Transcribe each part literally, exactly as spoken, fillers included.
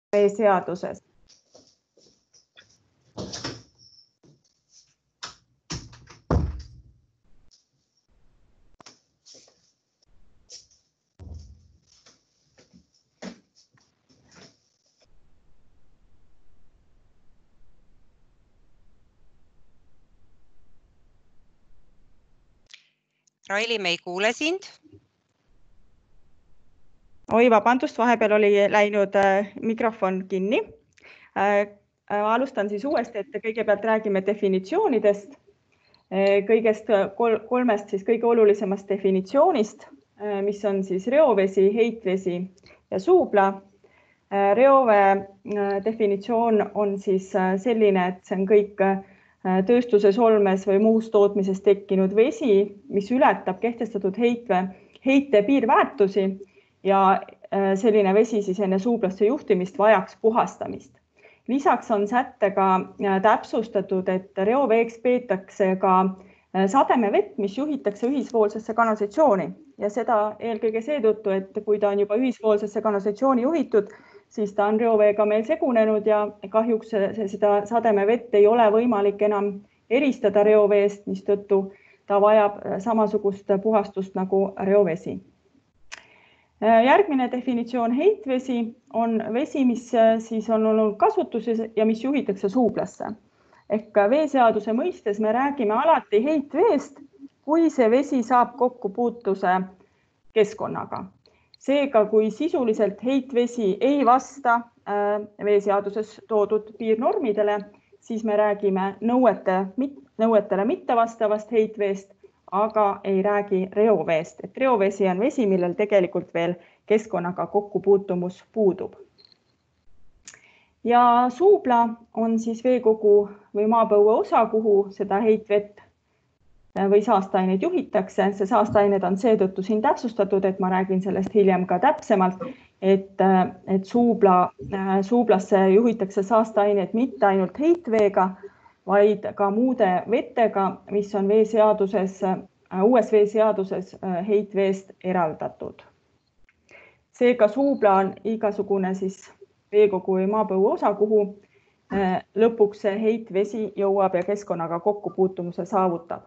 veeseaduses. Raili, me ei kuule sind. Oi, vabandust, vahepeal oli läinud mikrofon kinni. Alustan siis uuesti, et kõigepealt räägime definitsioonidest. Kõigest kolmest siis kõige olulisemast definitsioonist, mis on siis reovesi, heitvesi ja suubla. Reovee definitsioon on siis selline, et see on kõik tööstuses olmes või muus tootmises tekkinud vesi, mis ületab kehtestatud heitve, heite piirväärtusi ja selline vesi siis enne suublasse juhtimist vajaks puhastamist. Lisaks on sättega täpsustatud, et reoveeks peetakse ka sademevett, mis juhitakse ühisvoolsesse kanalisatsiooni ja seda eelkõige seetõttu, et kui ta on juba ühisvoolsesse kanalisatsiooni juhitud, siis ta on reoveega meil segunenud ja kahjuks seda sademevett ei ole võimalik enam eristada reoveest, mistõttu ta vajab samasugust puhastust nagu reovesi. Järgmine definitsioon heitvesi on vesi, mis siis on olnud kasutuses ja mis juhitakse suublasse. Ehk veeseaduse mõistes me räägime alati heitveest, kui see vesi saab kokkupuutuse keskkonnaga. Seega, kui sisuliselt heitvesi ei vasta veeseaduses toodud piirnormidele, siis me räägime nõuete, nõuetele mittevastavast heitveest, aga ei räägi reoveest. Et reovesi on vesi, millel tegelikult veel keskkonnaga kokkupuutumus puudub. Ja suubla on siis veekogu või maapõue osa, kuhu seda heitvett või saastaineid juhitakse. See saastained on seetõttu siin täpsustatud, et ma räägin sellest hiljem ka täpsemalt, et, et suubla, suublasse juhitakse saastained mitte ainult heitveega, vaid ka muude vettega, mis on veeseaduses, uues veeseaduses heitveest eraldatud. Seega suubla on igasugune siis veekogu või maapõue osa, kuhu lõpuks see heitvesi jõuab ja keskkonnaga kokkupuutumuse saavutab.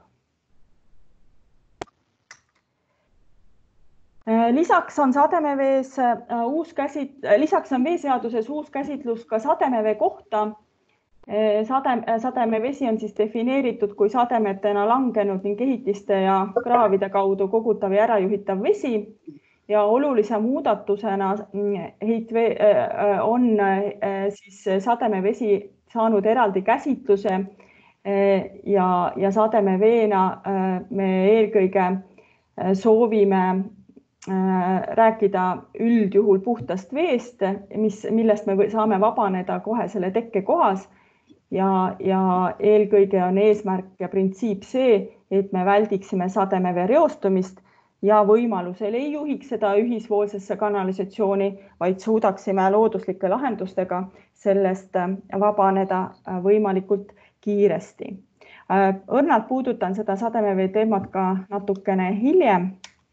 Lisaks on sademevees uus käsit, lisaks on veeseaduses uus käsitlus ka sademevee kohta. Sademevesi on siis defineeritud kui sademetena langenud ning ehitiste ja kraavide kaudu kogutav ja ärajuhitav vesi ja olulise muudatusena heitvee on siis sademevesi saanud eraldi käsitluse ja, ja sademeveena me eelkõige soovime rääkida üldjuhul puhtast veest, mis, millest me saame vabaneda kohe selle tekke kohas. Ja, ja eelkõige on eesmärk ja printsiip see, et me väldiksime sademevee reostumist ja võimalusel ei juhiks seda ühisvoolsesse kanalisatsiooni, vaid suudaksime looduslike lahendustega sellest vabaneda võimalikult kiiresti. Õrnalt puudutan seda sademevee teemat ka natukene hiljem.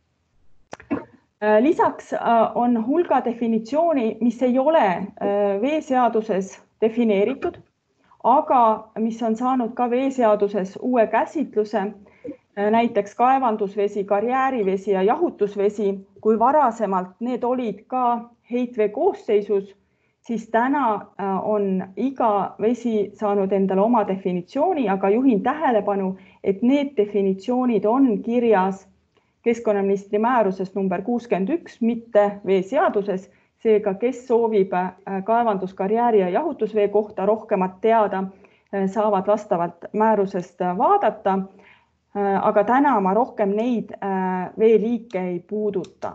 Lisaks on hulga definitsiooni, mis ei ole veeseaduses defineeritud, aga mis on saanud ka veeseaduses uue käsitluse, näiteks kaevandusvesi, karjäärivesi ja jahutusvesi, kui varasemalt need olid ka heitvee koosseisus, siis täna on iga vesi saanud endale oma definitsiooni, aga juhin tähelepanu, et need definitsioonid on kirjas keskkonnaministri määruses number kuuskümmend üks, mitte veeseaduses. Seega, kes soovib kaevanduskarjääri ja jahutusvee kohta rohkemat teada, saavad vastavalt määrusest vaadata, aga täna ma rohkem neid veeliike ei puuduta.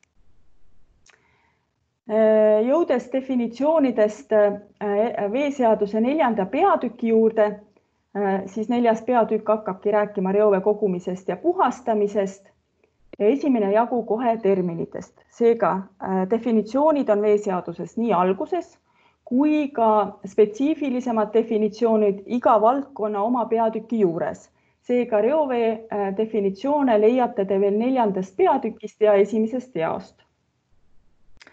Jõudes definitsioonidest veeseaduse neljanda peatüki juurde, siis neljas peatükk hakkabki rääkima reovee kogumisest ja puhastamisest. Ja esimene jagu kohe terminitest. Seega definitsioonid on veeseaduses nii alguses kui ka spetsiifilisemad definitsioonid iga valdkonna oma peatüki juures. Seega reovee definitsioone leiate te veel neljandast peatükist ja esimesest jaost.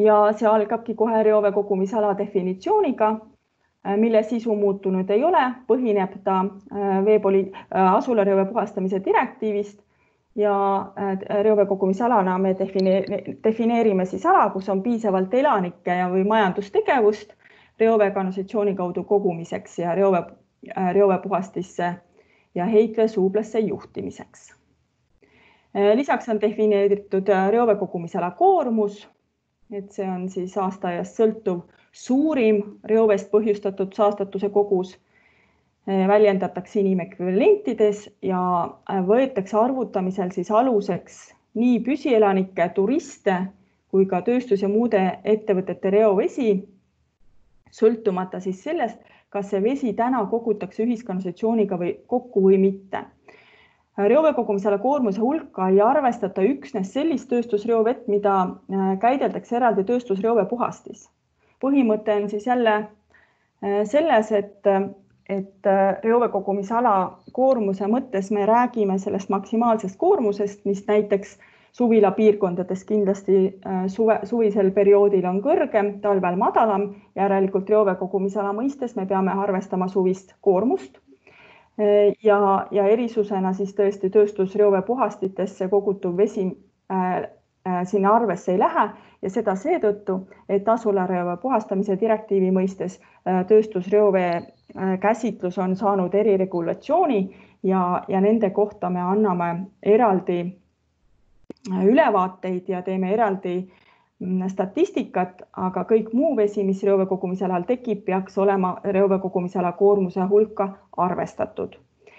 ja see algabki kohe reoveekogumisala definitsiooniga, mille sisu muutunud ei ole, põhineb ta veepoli, asulareovee puhastamise direktiivist ja reoveekogumisalana me defineerime siis ala, kus on piisavalt elanikke ja või majandustegevust reovee kanalisatsiooni kaudu kogumiseks ja reovee, reovee puhastisse ja heitvee suublasse juhtimiseks. Lisaks on defineeritud reoveekogumisala koormus, et see on siis aastaajast sõltuv suurim reoveest põhjustatud saastatuse kogus, väljendatakse inimekvivalentides ja võetakse arvutamisel siis aluseks nii püsielanikke, turiste kui ka tööstus- ja muude ettevõtete reovesi, sõltumata siis sellest, kas see vesi täna kogutakse ühiskanalisatsiooniga või kokku või mitte. Reoveekogumisala koormuse hulka ei arvestata üksnes sellist tööstusreovett, mida käideldakse eraldi tööstusreovee puhastis. Põhimõte on siis jälle selles, et, et reoveekogumisala koormuse mõttes me räägime sellest maksimaalsest koormusest, mis näiteks suvila piirkondades kindlasti suve, suvisel perioodil on kõrgem, talvel madalam, järelikult reoveekogumisala mõistes me peame arvestama suvist koormust. Ja, ja erisusena siis tõesti tööstusreovee puhastitesse kogutuv vesi äh, äh, sinna arvesse ei lähe ja seda seetõttu, et asulareovee puhastamise direktiivi mõistes äh, tööstusreovee äh, käsitlus on saanud eriregulatsiooni ja, ja nende kohta me anname eraldi ülevaateid ja teeme eraldi statistikat, aga kõik muu vesi, mis reoveekogumisalal tekib, peaks olema reoveekogumisala koormuse hulka arvestatud.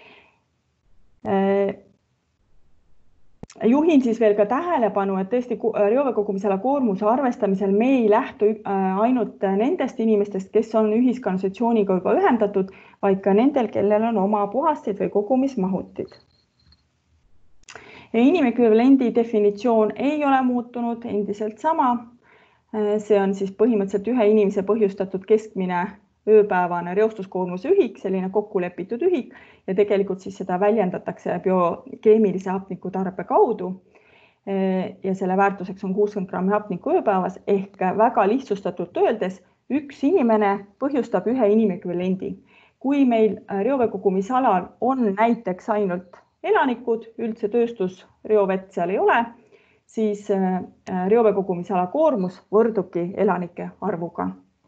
Juhin siis veel ka tähelepanu, et tõesti reoveekogumisala koormuse arvestamisel me ei lähtu ainult nendest inimestest, kes on ühiskanalisatsiooniga juba ühendatud, vaid ka nendel, kellel on oma puhastid või kogumismahutid. Inimekvivalendi definitsioon ei ole muutunud, endiselt sama. See on siis põhimõtteliselt ühe inimese põhjustatud keskmine ööpäevane reostuskoormuse ühik, selline kokkulepitud ühik ja tegelikult siis seda väljendatakse biokeemilise hapnikutarbe kaudu. Ja selle väärtuseks on kuuskümmend grammi hapnikku ööpäevas ehk väga lihtsustatult öeldes üks inimene põhjustab ühe inimekvivalendi. Kui meil reoveekogumisalal on näiteks ainult elanikud, üldse tööstusreovett seal ei ole, siis reoveekogumisala koormus võrdubki elanike arvuga.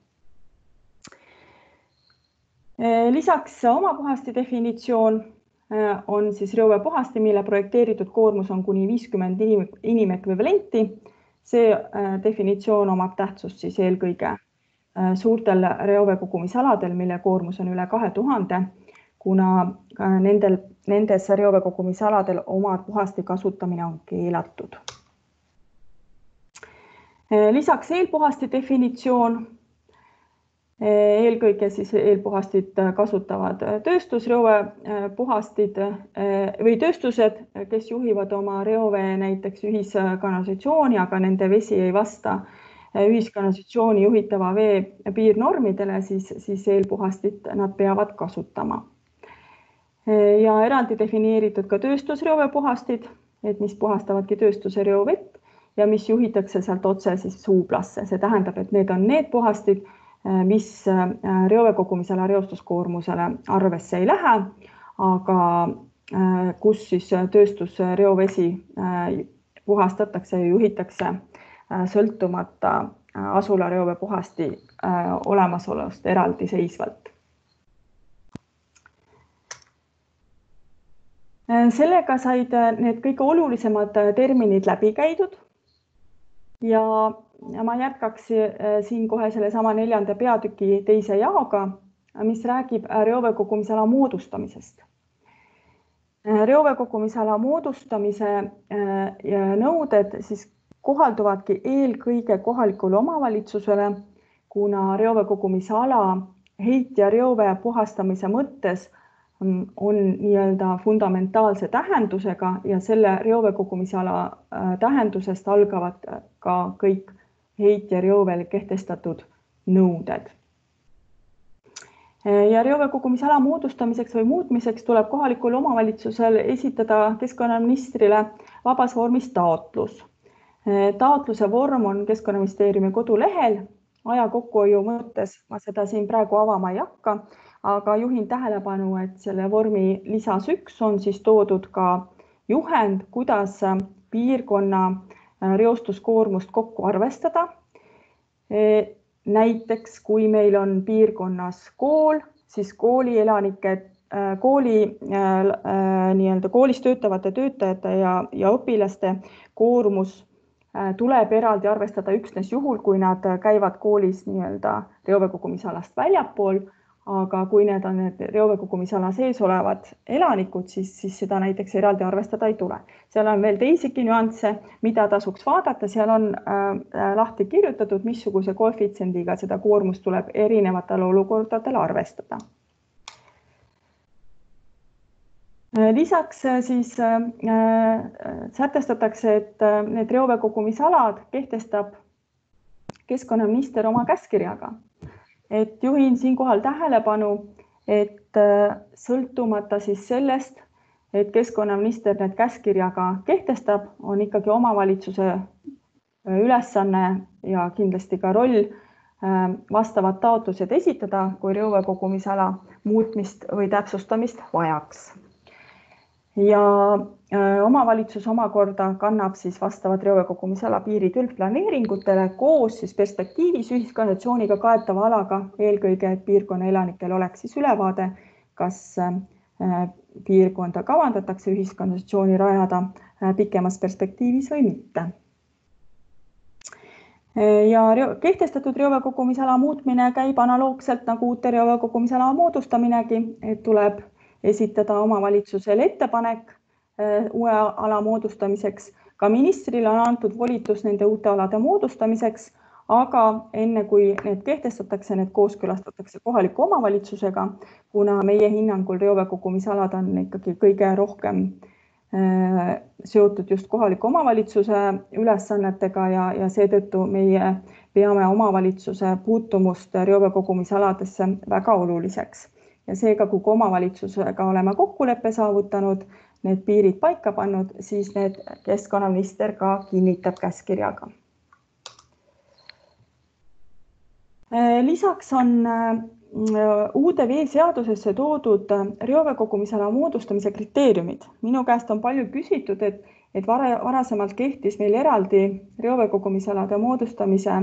Lisaks omapuhasti definitsioon on siis reovee puhasti, mille projekteeritud koormus on kuni viiskümmend inimekvivalenti. See definitsioon omab tähtsust siis eelkõige suurtel reoveekogumisaladel, mille koormus on üle kahe tuhande, kuna nendel, nendes reoveekogumisaladel oma puhasti kasutamine on keelatud. Lisaks eelpuhasti definitsioon, eelkõige siis eelpuhastit kasutavad tööstusreovee puhastid või tööstused, kes juhivad oma reovee näiteks ühiskanalisatsiooni, aga nende vesi ei vasta ühiskanalisatsiooni juhitava vee piirnormidele, siis, siis eelpuhastit nad peavad kasutama. Ja eraldi defineeritud ka tööstusreovee puhastid, et mis puhastavadki tööstuse reovett ja mis juhitakse sealt otse siis suublasse. See tähendab, et need on need puhastid, mis reoveekogumisala reostuskoormusele arvesse ei lähe, aga kus siis tööstusreovesi puhastatakse ja juhitakse sõltumata asulareovee puhasti olemasolust eraldi seisvalt. Sellega said need kõige olulisemad terminid läbi käidud ja ma jätkaks siin kohe selle sama neljanda peatüki teise jaoga, mis räägib reoveekogumisala moodustamisest. Reoveekogumisala moodustamise nõuded siis kohalduvadki eelkõige kohalikule omavalitsusele, kuna reoveekogumisala heit- ja reovee puhastamise mõttes on nii-öelda fundamentaalse tähendusega ja selle reoveekogumisala tähendusest algavad ka kõik heit- ja reoveel kehtestatud nõuded. Ja reoveekogumisala moodustamiseks või muutmiseks tuleb kohalikul omavalitsusel esitada keskkonnaministrile vabas vormis taotlus. Taotluse vorm on Keskkonnaministeeriumi kodulehel. Aja kokkuhoiu mõttes ma seda siin praegu avama ei hakka, aga juhin tähelepanu, et selle vormi lisas üks on siis toodud ka juhend, kuidas piirkonna reostuskoormust kokku arvestada. Näiteks, kui meil on piirkonnas kool, siis kooli elanike, kooli, nii-öelda koolis töötavate töötajate ja, ja õpilaste koormus tuleb eraldi arvestada üksnes juhul, kui nad käivad koolis nii-öelda reoveekogumisalast väljapool, aga kui need on need reoveekogumisala sees olevad elanikud, siis, siis seda näiteks eraldi arvestada ei tule. Seal on veel teisigi nüansse, mida tasuks vaadata. Seal on äh, lahti kirjutatud, missuguse koefitsiendiga seda koormust tuleb erinevatel olukordadel arvestada. Lisaks siis äh, sätestatakse, et need reoveekogumisalad kehtestab keskkonnaminister oma käskkirjaga. Et juhin siinkohal tähelepanu, et sõltumata siis sellest, et keskkonnaminister need käskkirjaga kehtestab, on ikkagi omavalitsuse ülesanne ja kindlasti ka roll vastavad taotlused esitada, kui reoveekogumisala muutmist või täpsustamist vajaks. Ja omavalitsus omakorda kannab siis vastavad reoveekogumisala piirid üldplaneeringutele koos siis perspektiivis ühiskanalisatsiooniga kaetava alaga, eelkõige et piirkonna elanikel oleks siis ülevaade, kas piirkonda kavandatakse ühiskanalisatsiooni rajada pikemas perspektiivis või mitte. Ja kehtestatud reoveekogumisala muutmine käib analoogselt nagu uute reoveekogumisala moodustaminegi, et tuleb esitada omavalitsusele ettepanek uue ala moodustamiseks. Ka ministrile on antud volitus nende uute alade moodustamiseks, aga enne kui need kehtestatakse, need kooskõlastatakse kohaliku omavalitsusega, kuna meie hinnangul reoveekogumisalad on ikkagi kõige rohkem seotud just kohaliku omavalitsuse ülesannetega ja, ja seetõttu meie peame omavalitsuse puutumust reoveekogumisaladesse väga oluliseks. Ja seega, kui omavalitsusega oleme kokkuleppe saavutanud, need piirid paika pannud, siis need keskkonnaminister ka kinnitab käskkirjaga. Lisaks on uude veeseadusesse toodud reoveekogumisala moodustamise kriteeriumid. Minu käest on palju küsitud, et, et varasemalt kehtis meil eraldi reoveekogumisalade moodustamise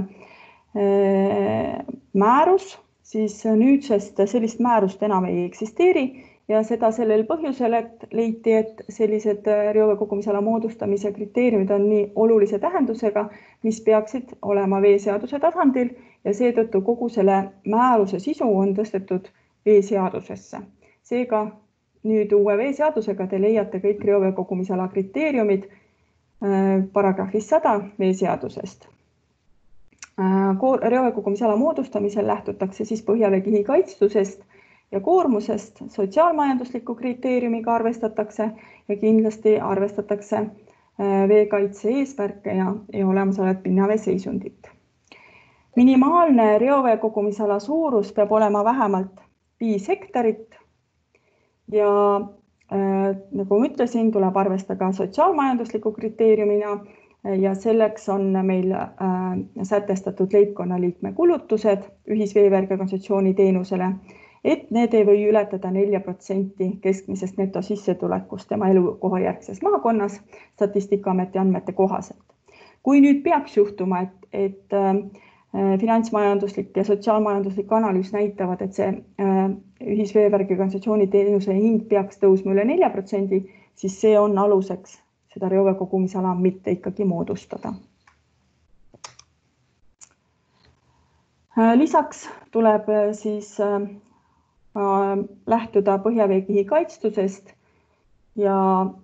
määrus, siis nüüdsest sellist määrust enam ei eksisteeri ja seda sellel põhjusel, et leiti, et sellised reoveekogumisala moodustamise kriteeriumid on nii olulise tähendusega, mis peaksid olema veeseaduse tasandil ja seetõttu kogu selle määruse sisu on tõstetud veeseadusesse. Seega nüüd uue veeseadusega te leiate kõik reoveekogumisala kriteeriumid paragrahvis sada veeseadusest. Reoveekogumisala moodustamisel lähtutakse siis põhjaveekihi kaitstusest ja koormusest, sotsiaalmajandusliku kriteeriumiga arvestatakse ja kindlasti arvestatakse veekaitse eesmärke ja, ja olemasolevat pinnavee seisundit. Minimaalne reoveekogumisala suurus peab olema vähemalt viis hektarit ja äh, nagu ma ütlesin, tuleb arvestada ka sotsiaalmajandusliku kriteeriumina ja selleks on meil äh, sätestatud leibkonnaliikme kulutused ühisveevärgi organisatsiooni teenusele, et need ei või ületada nelja protsenti keskmisest netosissetulekust tema elukohajärgses maakonnas Statistikaameti andmete kohaselt. Kui nüüd peaks juhtuma, et, et äh, finantsmajanduslik ja sotsiaalmajanduslik analüüs näitavad, et see äh, ühisveevärgi organisatsiooni teenuse hind peaks tõusma üle nelja protsendi, siis see on aluseks seda reoveekogumisala mitte ikkagi moodustada. Lisaks tuleb siis lähtuda põhjaveekihi kaitstusest ja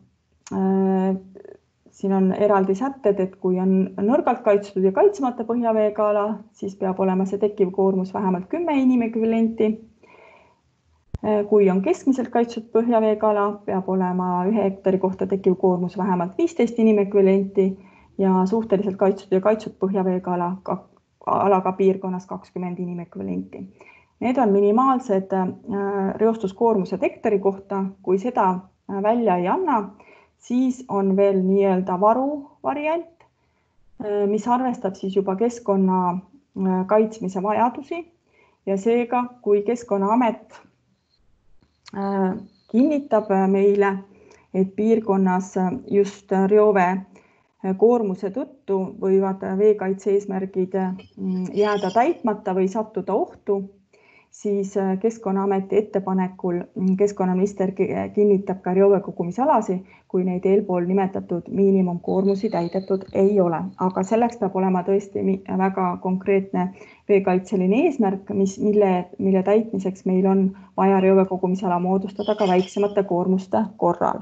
siin on eraldi sätted, et kui on nõrgalt kaitstud ja kaitsmata põhjaveega ala, siis peab olema see tekkiv koormus vähemalt kümme inimekvivalenti. Kui on keskmiselt kaitstud põhjaveega ala, peab olema ühe hektari kohta tekkiv koormus vähemalt viisteist inimekvivalenti ja suhteliselt kaitstud ja kaitstud põhjaveega ala, alaga piirkonnas kakskümmend inimekvivalenti. Need on minimaalsed reostuskoormused hektari kohta. Kui seda välja ei anna, siis on veel nii-öelda varu variant, mis arvestab siis juba keskkonna kaitsmise vajadusi ja seega, kui Keskkonnaamet kinnitab meile, et piirkonnas just reovee koormuse tõttu võivad veekaitse eesmärgid jääda täitmata või sattuda ohtu, siis Keskkonnaameti ettepanekul keskkonnaminister kinnitab ka reovee kogumisalasi, kui neid eelpool nimetatud miinimumkoormusi täidetud ei ole. Aga selleks peab olema tõesti väga konkreetne veekaitseline eesmärk, mis, mille, mille täitmiseks meil on vaja reovee kogumisala moodustada ka väiksemate koormuste korral.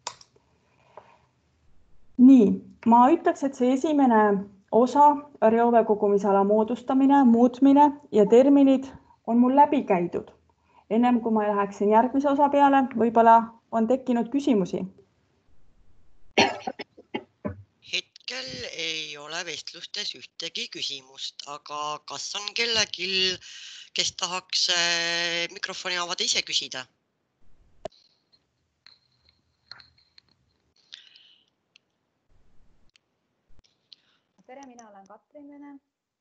Nii, ma ütleks, et see esimene osa reovee kogumisala moodustamine, muutmine ja terminid on mul läbi käidud. Ennem kui ma läheksin järgmise osa peale, võib-olla on tekkinud küsimusi. Hetkel ei ole vestlustes ühtegi küsimust, aga kas on kellelgi, kes tahaks mikrofoni avada ise küsida? Tere, mina olen Katrin.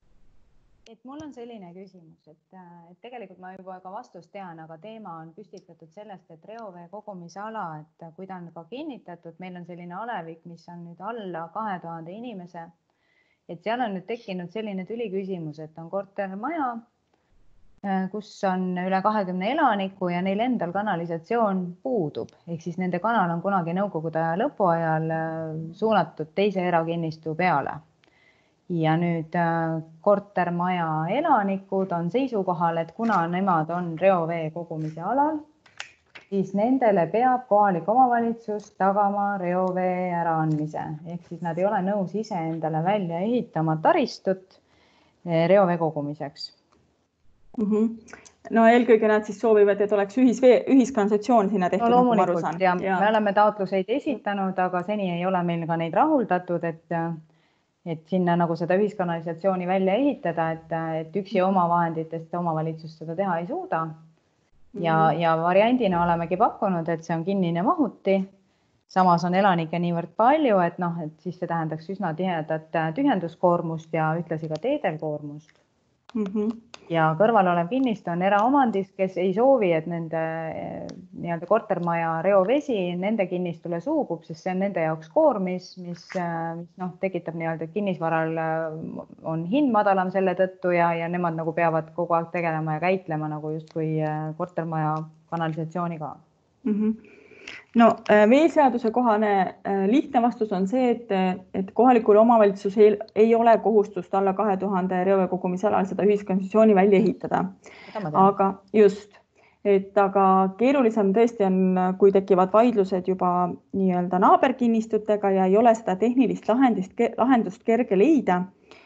Et mul on selline küsimus, et, et tegelikult ma juba ka vastust tean, aga teema on püstitatud sellest, et reovee kogumisala, et kui ta on ka kinnitatud, meil on selline alevik, mis on nüüd alla kahe tuhande inimese, et seal on nüüd tekkinud selline tüliküsimus, et on kortermaja, kus on üle kahekümne elaniku ja neil endal kanalisatsioon puudub. Ehk siis nende kanal on kunagi nõukogude lõpuajal suunatud teise erakinnistu peale. Ja nüüd kortermaja elanikud on seisukohal, et kuna nemad on reovee kogumise alal, siis nendele peab kohalik omavalitsus tagama reovee äraandmise. Ehk siis nad ei ole nõus ise endale välja ehitama taristut reovee kogumiseks. Mm-hmm. No eelkõige nad siis soovivad, et oleks ühisvee, ühiskanalisatsioon sinna tehtud. No loomulikult, ja ja me oleme taotluseid esitanud, aga seni ei ole meil ka neid rahuldatud, et et sinna nagu seda ühiskanalisatsiooni välja ehitada, et, et üksi oma vahenditest omavalitsust seda teha ei suuda. Ja, ja variandina olemegi pakkunud, et see on kinnine mahuti. Samas on elanike niivõrd palju, et, noh, et siis see tähendaks üsna tihedat tühjenduskoormust ja ühtlasi ka teedelkoormust. Mm-hmm. Ja kõrval olev kinnistu on eraomandis, kes ei soovi, et nende nii-öelda kortermaja reovesi nende kinnistule suubub, sest see on nende jaoks koormis, mis, mis noh, tekitab nii-öelda kinnisvaral on hind madalam selle tõttu ja, ja nemad nagu peavad kogu aeg tegelema ja käitlema nagu justkui kortermaja kanalisatsiooniga. Mm-hmm. No veeseaduse kohane lihtne vastus on see, et, et kohalikul omavalitsus ei, ei ole kohustust alla kahe tuhande reovee kogumisalal seda ühiskanalisatsiooni välja ehitada. Aga just, et aga keerulisem tõesti on, kui tekivad vaidlused juba nii-öelda naaberkinnistutega ja ei ole seda tehnilist lahendist, lahendust kerge leida,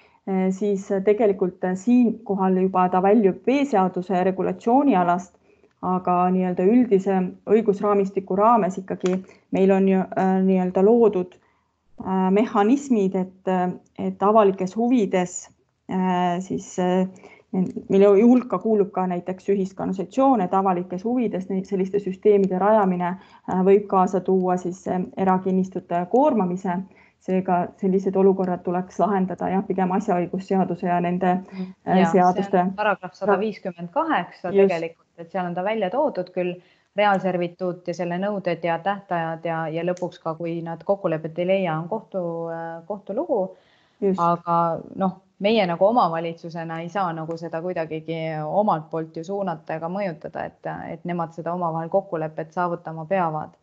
siis tegelikult siin kohal juba ta väljub veeseaduse regulatsiooni alast, aga nii-öelda üldise õigusraamistiku raames ikkagi meil on ju äh, nii-öelda loodud äh, mehhanismid, et, et avalikes huvides, äh, siis, äh, mille hulka kuulub ka näiteks ühiskanalisatsioon, et avalikes huvides selliste süsteemide rajamine äh, võib kaasa tuua siis äh, erakinnistute koormamise. Seega sellised olukorrad tuleks lahendada ja pigem asjaõigusseaduse ja nende ja, seaduste. See on paragrahv sada viiskümmend kaheksa tegelikult, et seal on ta välja toodud küll reaalservituut ja selle nõuded ja tähtajad ja, ja lõpuks ka, kui nad kokkulepet ei leia, on kohtu, kohtulugu. Just. Aga noh, meie nagu omavalitsusena ei saa nagu seda kuidagigi omalt poolt ju suunata ega mõjutada, et, et nemad seda omavahel kokkulepet saavutama peavad.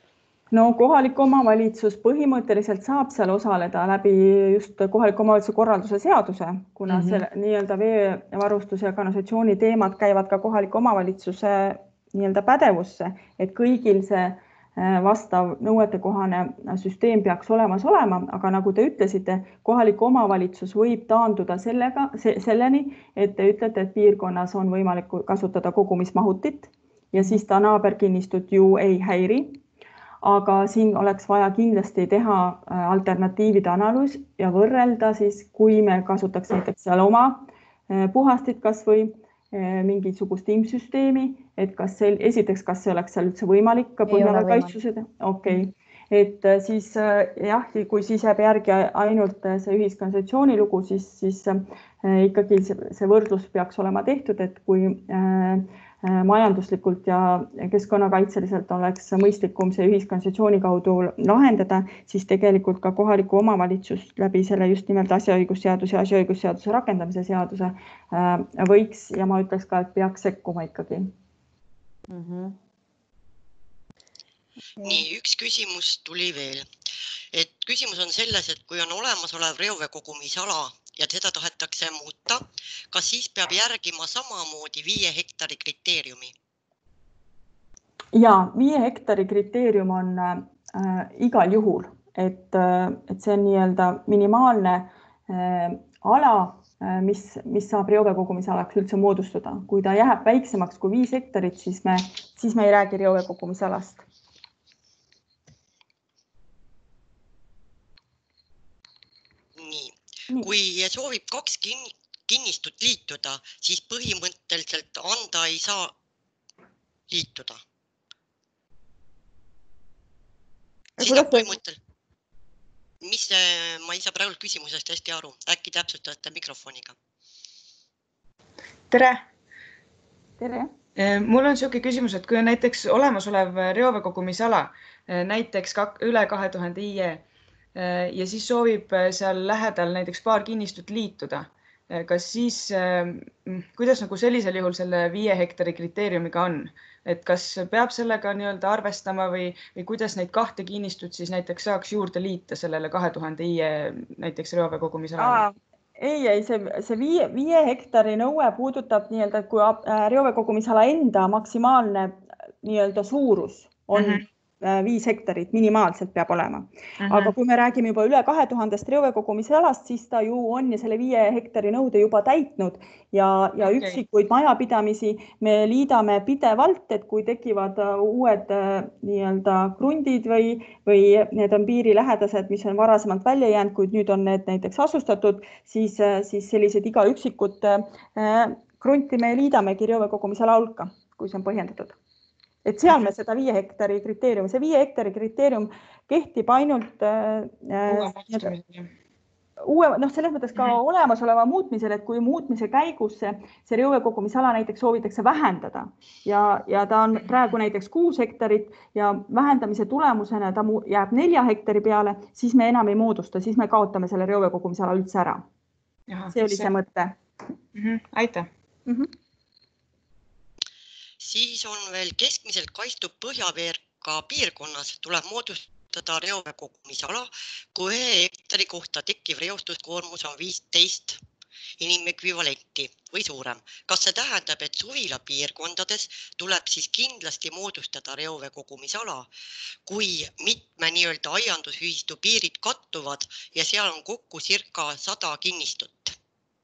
No kohalik omavalitsus põhimõtteliselt saab seal osaleda läbi just kohaliku omavalitsuse korralduse seaduse, kuna mm-hmm. selle nii-öelda veevarustuse ja kanalisatsiooni teemad käivad ka kohaliku omavalitsuse nii-öelda pädevusse, et kõigil see vastav nõuetekohane süsteem peaks olemas olema, aga nagu te ütlesite, kohalik omavalitsus võib taanduda sellega, selleni, et te ütlete, et piirkonnas on võimalik kasutada kogumismahutit ja siis ta naaberkinnistut ju ei häiri. Aga siin oleks vaja kindlasti teha alternatiivide analüüs ja võrrelda siis, kui me kasutaks näiteks seal oma puhastit kas või mingisugust imsüsteemi, et kas see, esiteks, kas see oleks seal üldse võimalik põlvneva kaitstused? Okei. et siis jah, kui siis jääb järgi ainult see ühiskanalisatsiooni lugu, siis, siis ikkagi see võrdlus peaks olema tehtud, et kui majanduslikult ja keskkonnakaitseliselt oleks mõistlikum see ühiskanalisatsiooni kaudu lahendada, siis tegelikult ka kohaliku omavalitsus läbi selle just nimelt asjaõigusseaduse ja asjaõigusseaduse rakendamise seaduse võiks ja ma ütleks ka, et peaks sekkuma ikkagi. Mm-hmm. Nii, üks küsimus tuli veel. Et küsimus on selles, et kui on olemasolev reoveekogumisala ja seda tahetakse muuta, kas siis peab järgima samamoodi viie hektari kriteeriumi? Ja, viie hektari kriteerium on äh, igal juhul, et, et see on nii-öelda minimaalne äh, ala, äh, mis, mis saab reoveekogumisalaks üldse moodustuda. Kui ta jääb väiksemaks kui viis hektarit, siis me, siis me ei räägi reoveekogumisalast. Kui soovib kaks kinnistut liituda, siis põhimõtteliselt anda ei saa liituda. Seda põhimõttel, mis ma ei saa praegu küsimusest hästi aru, äkki täpsustate mikrofoniga. Tere! Tere! Mul on selline küsimus, et kui on näiteks olemasolev reoveekogumisala, näiteks üle kahe tuhande I E ja siis soovib seal lähedal näiteks paar kinnistut liituda, kas siis, kuidas nagu sellisel juhul selle viie hektari kriteeriumiga on? Et kas peab sellega nii-öelda arvestama või, või kuidas neid kahte kinnistut siis näiteks saaks juurde liita sellele kahe tuhande I E näiteks reoveekogumisalale? Ei, ei, see, see viie, viie hektari nõue puudutab nii-öelda, kui reoveekogumisala enda maksimaalne nii-öelda suurus on mm-hmm. viis hektarit minimaalselt peab olema. Uh-huh. Aga kui me räägime juba üle kahe tuhandest reoveekogumisalast, siis ta ju on ja selle viie hektari nõude juba täitnud ja, ja okay. Üksikuid majapidamisi me liidame pidevalt, et kui tekivad uued nii-öelda krundid või, või need on piirilähedased, mis on varasemalt välja jäänud, kuid nüüd on need näiteks asustatud, siis, siis sellised iga üksikut krunti me liidamegi reoveekogumisala hulka, kui see on põhjendatud. Et seal me seda viie hektari kriteerium, see viie hektari kriteerium kehtib ainult äh, uue, noh, selles mõttes ka mm-hmm. olemasoleva muutmisel, et kui muutmise käigus see, see reoveekogumisala näiteks soovitakse vähendada ja, ja ta on praegu näiteks kuus hektarit ja vähendamise tulemusena ta jääb nelja hektari peale, siis me enam ei moodusta, siis me kaotame selle reoveekogumisala üldse ära. Jaha, see oli see, see mõte. Mm-hmm. Aitäh! Mm-hmm. Siis on veel keskmiselt kaitstud põhjaveerka piirkonnas tuleb moodustada reoveekogumisala, kui ühe hektari kohta tekkiv reostuskoormus on viisteist inimekvivalenti või suurem. Kas see tähendab, et suvila piirkondades tuleb siis kindlasti moodustada reoveekogumisala, kui mitme nii-öelda aiandusühistu piirid kattuvad ja seal on kokku circa sada kinnistut?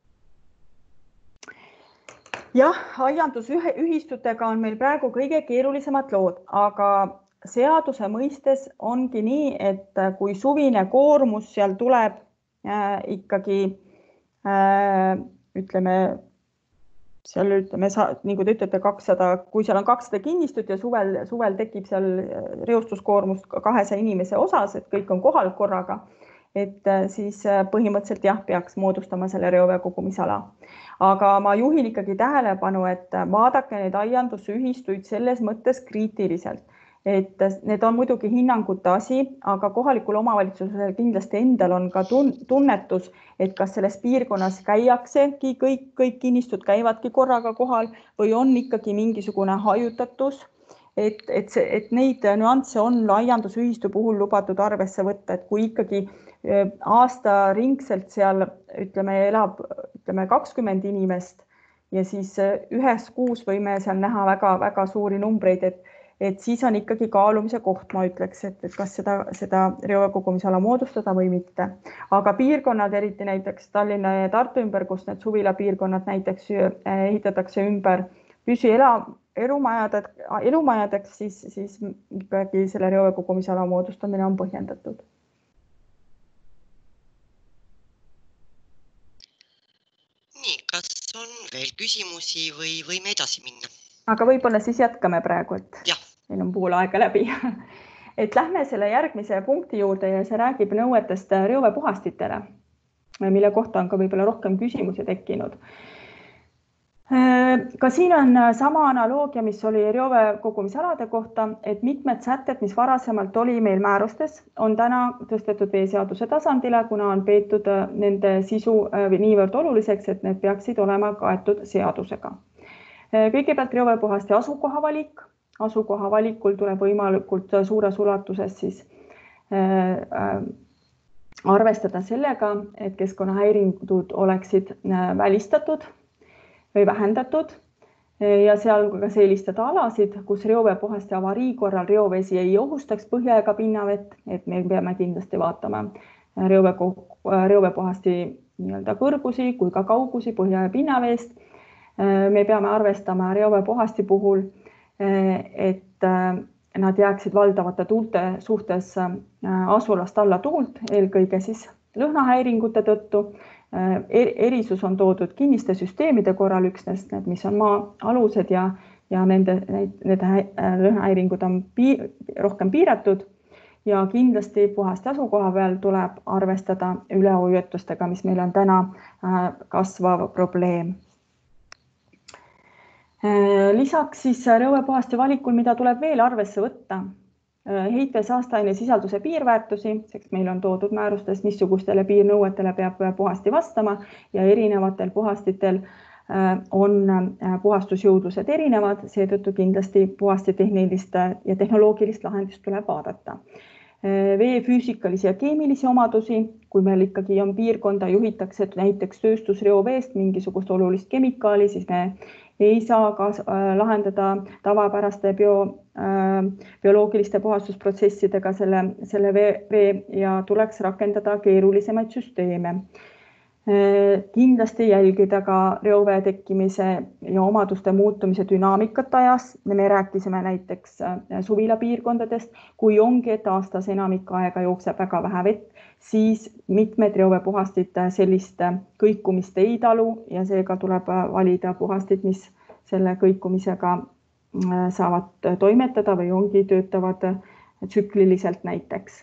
Jah, aiandusühistutega on meil praegu kõige keerulisemad lood, aga seaduse mõistes ongi nii, et kui suvine koormus seal tuleb äh, ikkagi, äh, ütleme, seal ütleme, nagu te ütlete, kakssada, kui seal on kakssada kinnistut ja suvel, suvel tekib seal reostuskoormust kahesaja inimese osas, et kõik on kohal korraga, et siis põhimõtteliselt jah, peaks moodustama selle reoveekogumisala. Aga ma juhin ikkagi tähelepanu, et vaadake neid aiandusühistuid selles mõttes kriitiliselt, et need on muidugi hinnangute asi, aga kohalikul omavalitsusel kindlasti endal on ka tunnetus, et kas selles piirkonnas käiaksegi, kõik, kõik kinnistud käivadki korraga kohal või on ikkagi mingisugune hajutatus, et, et, see, et neid nüansse on aiandusühistu puhul lubatud arvesse võtta, et kui ikkagi aasta ringselt seal ütleme, elab ütleme, kakskümmend inimest ja siis ühes kuus võime seal näha väga, väga suuri numbreid, et, et siis on ikkagi kaalumise koht, ma ütleks, et, et kas seda, seda reoveekogumisala moodustada või mitte. Aga piirkonnad, eriti näiteks Tallinna ja Tartu ümber, kus need suvila piirkonnad näiteks ehitatakse ümber püsiela elumajadeks, elumajadeks siis, siis ikkagi selle reoveekogumisala moodustamine on põhjendatud. Nii, kas on veel küsimusi või võime edasi minna? Aga võib-olla siis jätkame praegu, et ja. Meil on pool aega läbi. et lähme selle järgmise punkti juurde ja see räägib nõuetest reoveepuhastitele, mille kohta on ka võib-olla rohkem küsimusi tekkinud. Ka siin on sama analoogia, mis oli reoveekogumisalade kohta, et mitmed sätted, mis varasemalt oli meil määrustes, on täna tõstetud veeseaduse tasandile, kuna on peetud nende sisu niivõrd oluliseks, et need peaksid olema kaetud seadusega. Kõigepealt reoveepuhaste asukoha valik. Asukoha valikul tuleb võimalikult suures ulatuses siis arvestada sellega, et keskkonnahäiringud oleksid välistatud või vähendatud ja sealhulgas eelistada alasid, kus reoveepuhaste avarii korral reovesi ei ohustaks põhja ega pinnavett, et me peame kindlasti vaatama reoveepuhasti nii-öelda kõrgusi kui ka kaugusi põhja ja pinnaveest. Me peame arvestama reoveepuhasti puhul, et nad jääksid valdavate tuulte suhtes asulast alla tuult, eelkõige siis lõhnahäiringute tõttu. Erisus on toodud kinniste süsteemide korral üksnes, need, mis on maa alused ja, ja nende need lõhnahäiringud on piir, rohkem piiratud ja kindlasti puhaste asukoha peal tuleb arvestada üleujutusega, mis meil on täna kasvav probleem. Lisaks siis reoveepuhaste valikul, mida tuleb veel arvesse võtta, heitve saasteaine sisalduse piirväärtusi, sest meil on toodud määrustes, missugustele piirnõuetele peab puhasti vastama ja erinevatel puhastitel on puhastusjõudlused erinevad, seetõttu kindlasti puhasti tehnilist ja tehnoloogilist lahendust tuleb vaadata. Vee füüsikalisi ja keemilisi omadusi, kui meil ikkagi on piirkonda, juhitakse näiteks tööstusreoveest mingisugust olulist kemikaali, siis me ei saa ka lahendada tavapäraste bio, bioloogiliste puhastusprotsessidega selle, selle vee, vee ja tuleks rakendada keerulisemaid süsteeme. Kindlasti jälgida ka reovee tekkimise ja omaduste muutumise dünaamikat ajas. Me rääkisime näiteks suvilapiirkondadest, kui ongi, et aastas enamik aega jookseb väga vähe vett, siis mitmed reoveepuhastid sellist kõikumist ei talu ja seega tuleb valida puhastid, mis selle kõikumisega saavad toimetada või ongi töötavad tsükliliselt näiteks.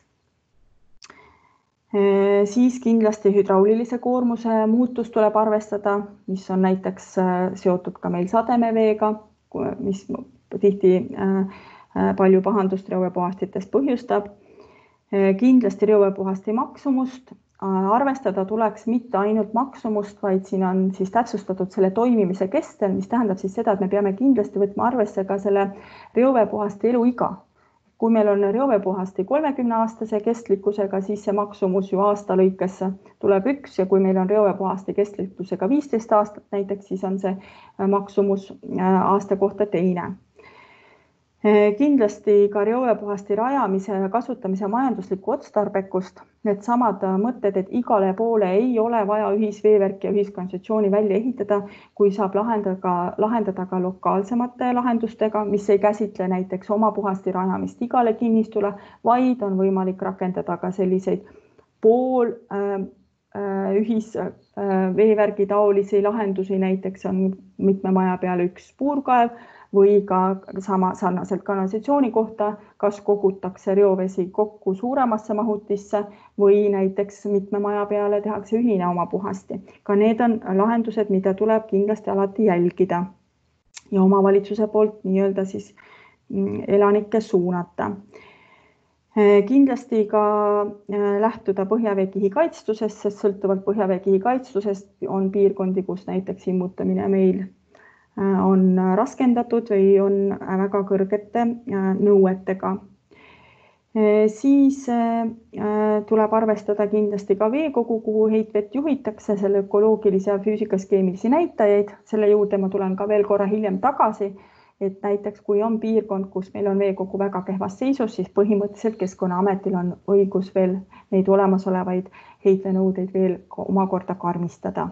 Siis kindlasti hüdraulilise koormuse muutus tuleb arvestada, mis on näiteks seotud ka meil sademeveega, mis tihti palju pahandust reoveepuhastitest põhjustab. Kindlasti reoveepuhasti maksumust arvestada tuleks mitte ainult maksumust, vaid siin on siis täpsustatud selle toimimise kestel, mis tähendab siis seda, et me peame kindlasti võtma arvesse ka selle reoveepuhasti eluiga. Kui meil on reoveepuhasti kolmekümne aastase kestlikkusega, siis see maksumus ju aasta lõikes tuleb üks ja kui meil on reoveepuhasti kestlikkusega viisteist aastat näiteks, siis on see maksumus aasta kohta teine. Kindlasti ka reoveepuhasti rajamise ja kasutamise majanduslikku otstarbekust. Need samad mõtted, et igale poole ei ole vaja ühisveevärki ja ühiskanalisatsiooni välja ehitada, kui saab lahendada, lahendada ka lokaalsemate lahendustega, mis ei käsitle näiteks oma puhasti rajamist igale kinnistule, vaid on võimalik rakendada ka selliseid pool ühisveevärgi taolisi lahendusi, näiteks on mitme maja peale üks puurkaev, või ka sama sarnaselt kanalisatsiooni kohta, kas kogutakse reovesi kokku suuremasse mahutisse või näiteks mitme maja peale tehakse ühine oma puhasti. Ka need on lahendused, mida tuleb kindlasti alati jälgida ja omavalitsuse poolt nii-öelda siis elanikke suunata. Kindlasti ka lähtuda põhjaveekihi kaitstusest, sest sõltuvalt põhjaveekihi kaitstusest on piirkondi, kus näiteks immutamine meil on raskendatud või on väga kõrgete nõuetega. Siis tuleb arvestada kindlasti ka veekogu, kuhu heitvett juhitakse, selle ökoloogilise ja füüsikas-keemilisi näitajaid. Selle juurde ma tulen ka veel korra hiljem tagasi, et näiteks kui on piirkond, kus meil on veekogu väga kehvas seisus, siis põhimõtteliselt Keskkonnaametil on õigus veel neid olemasolevaid heitvenõudeid veel omakorda karmistada.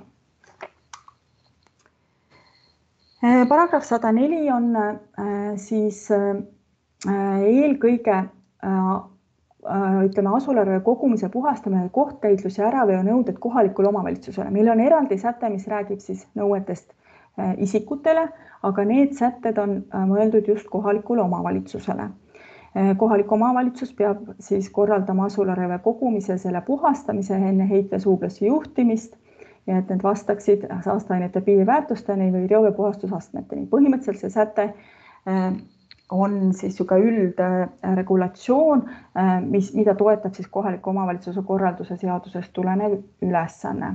Paragrahv sada neli on siis eelkõige ütleme asulavee kogumise puhastamine, kohtkäitlus ja äraveo nõuded kohalikule omavalitsusele. Meil on eraldi säte, mis räägib siis nõuetest isikutele, aga need sätted on mõeldud just kohalikule omavalitsusele. Kohalik omavalitsus peab siis korraldama asulareove kogumise, selle puhastamise enne heitvesuublasse juhtimist ja et need vastaksid saasteainete piirväärtusteni või reoveepuhastusastmeteni. Põhimõtteliselt see säte on siis juba üldregulatsioon, mis, mida toetab siis kohaliku omavalitsuse korralduse seadusest tulenev ülesanne.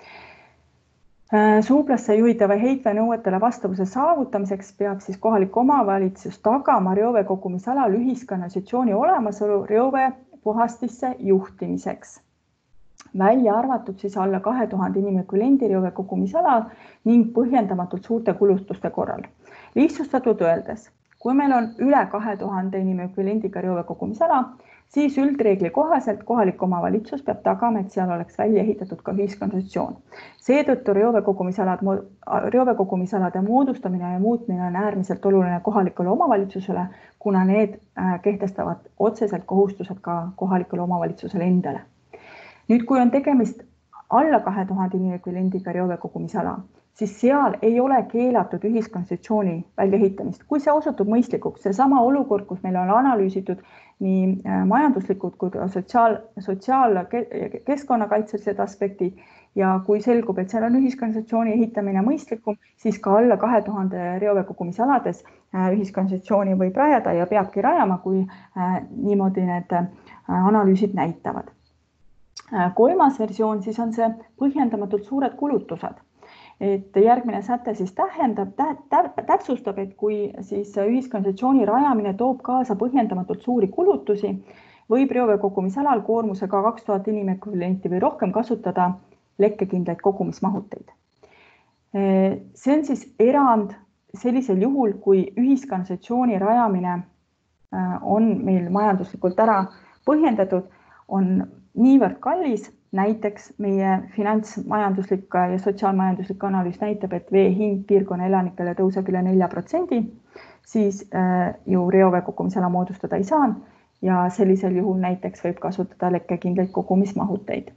Suublasse juhitava heitvee nõuetele vastavuse saavutamiseks peab siis kohalik omavalitsus tagama reoveekogumisalal ühiskanalisatsiooni olemasolu reovee puhastisse juhtimiseks. Välja arvatud siis alla kahe tuhande inimekvivalendi reoveekogumisala ning põhjendamatult suurte kulutuste korral. Lihtsustatud öeldes, kui meil on üle kahe tuhande inimekvivalendiga reoveekogumisala, siis üldreegli kohaselt kohalik omavalitsus peab tagama, et seal oleks välja ehitatud ka ühiskanalisatsioon. Seetõttu reoveekogumisalade moodustamine ja muutmine on äärmiselt oluline kohalikule omavalitsusele, kuna need kehtestavad otseselt kohustused ka kohalikule omavalitsusele endale. Nüüd, kui on tegemist alla kahe tuhande inimekvivalendiga reoveekogumisala, siis seal ei ole keelatud ühiskanalisatsiooni väljaehitamist. Kui see osutub mõistlikuks, see sama olukord, kus meil on analüüsitud nii majanduslikud kui sotsiaal, sotsiaalkeskkonnakaitselised aspektid ja kui selgub, et seal on ühiskanalisatsiooni ehitamine mõistlikum, siis ka alla kahe tuhande reoveekogumisalades ühiskanalisatsiooni võib rajada ja peabki rajama, kui niimoodi need analüüsid näitavad. Kolmas versioon siis on see põhjendamatult suured kulutused. Et järgmine säte siis tähendab, täpsustab, et kui siis ühiskanalisatsiooni rajamine toob kaasa põhjendamatult suuri kulutusi, võib reoveekogumisalal koormusega kaks tuhat inimekvivalenti või rohkem kasutada lekkekindlaid kogumismahuteid. See on siis erand sellisel juhul, kui ühiskanalisatsiooni rajamine on meil majanduslikult ära põhjendatud, on niivõrd kallis, näiteks meie finantsmajanduslik ja sotsiaalmajanduslik analüüs näitab, et vee hind piirkonna elanikele tõuseb üle nelja protsendi, siis ju reoveekogumisala moodustada ei saa ja sellisel juhul näiteks võib kasutada lekkekindlaid kogumismahuteid.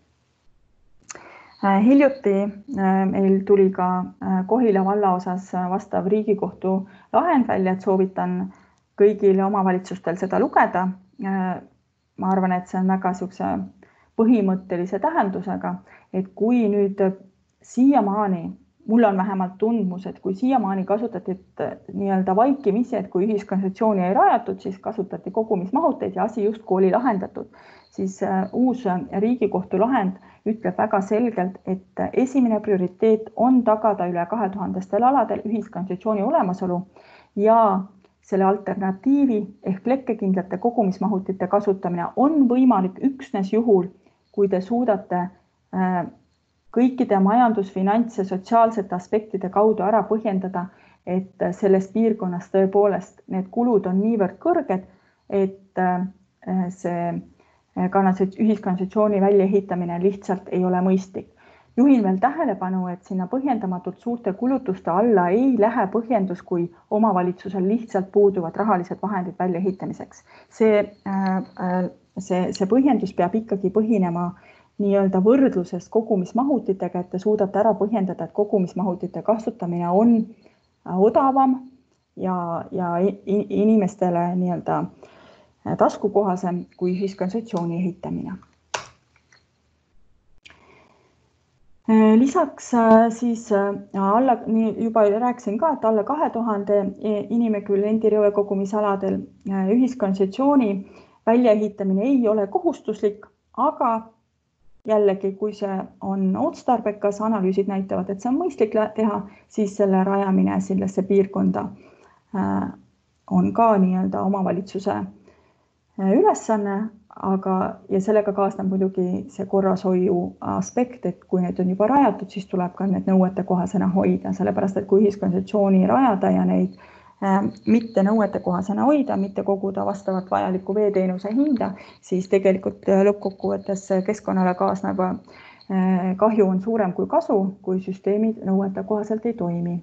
Hiljuti meil tuli ka Kohila valla osas vastav Riigikohtu lahend välja, et soovitan kõigile omavalitsustel seda lugeda. Ma arvan, et see on väga siukse põhimõttelise tähendusega, et kui nüüd siiamaani, mul on vähemalt tundmus, et kui siiamaani kasutati nii-öelda vaikimisi, et kui ühiskanalisatsiooni ei rajatud, siis kasutati kogumismahuteid ja asi justkui oli lahendatud, siis uus Riigikohtu lahend ütleb väga selgelt, et esimene prioriteet on tagada üle kahe tuhandestel aladel ühiskanalisatsiooni olemasolu ja selle alternatiivi ehk lekkekindlate kogumismahutite kasutamine on võimalik üksnes juhul, kui te suudate kõikide majandus-, finants- ja sotsiaalsete aspektide kaudu ära põhjendada, et selles piirkonnas tõepoolest need kulud on niivõrd kõrged, et see ühiskanalisatsiooni väljaehitamine lihtsalt ei ole mõistlik. Juhin veel tähelepanu, et sinna põhjendamatult suurte kulutuste alla ei lähe põhjendus, kui omavalitsusel lihtsalt puuduvad rahalised vahendid väljaehitamiseks. See, see, see põhjendus peab ikkagi põhinema nii-öelda võrdluses kogumismahutitega, et te suudate ära põhjendada, et kogumismahutite kasutamine on odavam ja, ja inimestele nii-öelda taskukohasem kui ühiskanalisatsiooni ehitamine. Lisaks siis alla, juba rääkisin ka, et alla kahe tuhande inimekvivalendi reoveekogumisaladel ühiskanalisatsiooni väljaehitamine ei ole kohustuslik, aga jällegi, kui see on otstarbekas, analüüsid näitavad, et see on mõistlik teha, siis selle rajamine sellesse piirkonda on ka nii-öelda omavalitsuse ülesanne, aga ja sellega kaasneb muidugi see korrashoiu aspekt, et kui need on juba rajatud, siis tuleb ka need nõuete kohasena hoida, sellepärast et kui ühiskanalisatsiooni rajada ja neid mitte nõuete kohasena hoida, mitte koguda vastavalt vajaliku veeteenuse hinda, siis tegelikult lõppkokkuvõttes keskkonnale kaasneb kahju on suurem kui kasu, kui süsteemid nõuete kohaselt ei toimi.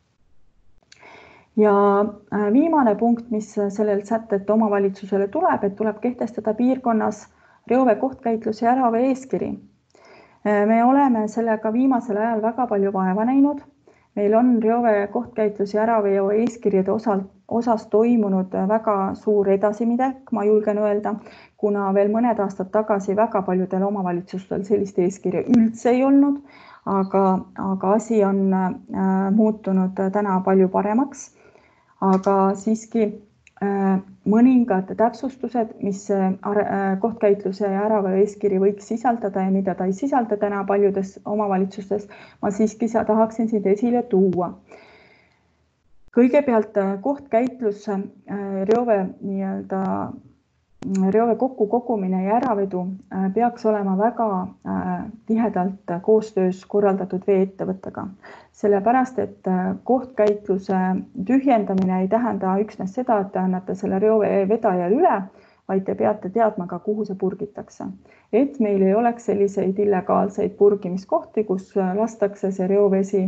Ja viimane punkt, mis sellelt sättet omavalitsusele tuleb, et tuleb kehtestada piirkonnas reovee kohtkäitlus ja äravee eeskiri. Me oleme sellega viimasel ajal väga palju vaeva näinud meil on reovee kohtkäitluse ja äraveo eeskirjade osal, osas toimunud väga suur edasiminek, ma julgen öelda, kuna veel mõned aastad tagasi väga paljudel omavalitsustel sellist eeskirja üldse ei olnud, aga, aga asi on äh, muutunud täna palju paremaks. Aga siiski äh, mõningad täpsustused, mis äh, kohtkäitluse ja äraveo eeskiri võiks sisaldada ja mida ta ei sisalda täna paljudes omavalitsustes, ma siiski tahaksin siin esile tuua. Kõigepealt kohtkäitlus, äh, reove nii-öelda reove kokku kogumine ja äravedu peaks olema väga tihedalt koostöös korraldatud veeettevõttega. Sellepärast, et kohtkäitluse tühjendamine ei tähenda üksnes seda, et te annate selle reove vedajale üle, vaid te peate teadma ka, kuhu see purgitakse. Et meil ei oleks selliseid illegaalseid purgimiskohti, kus lastakse see reovesi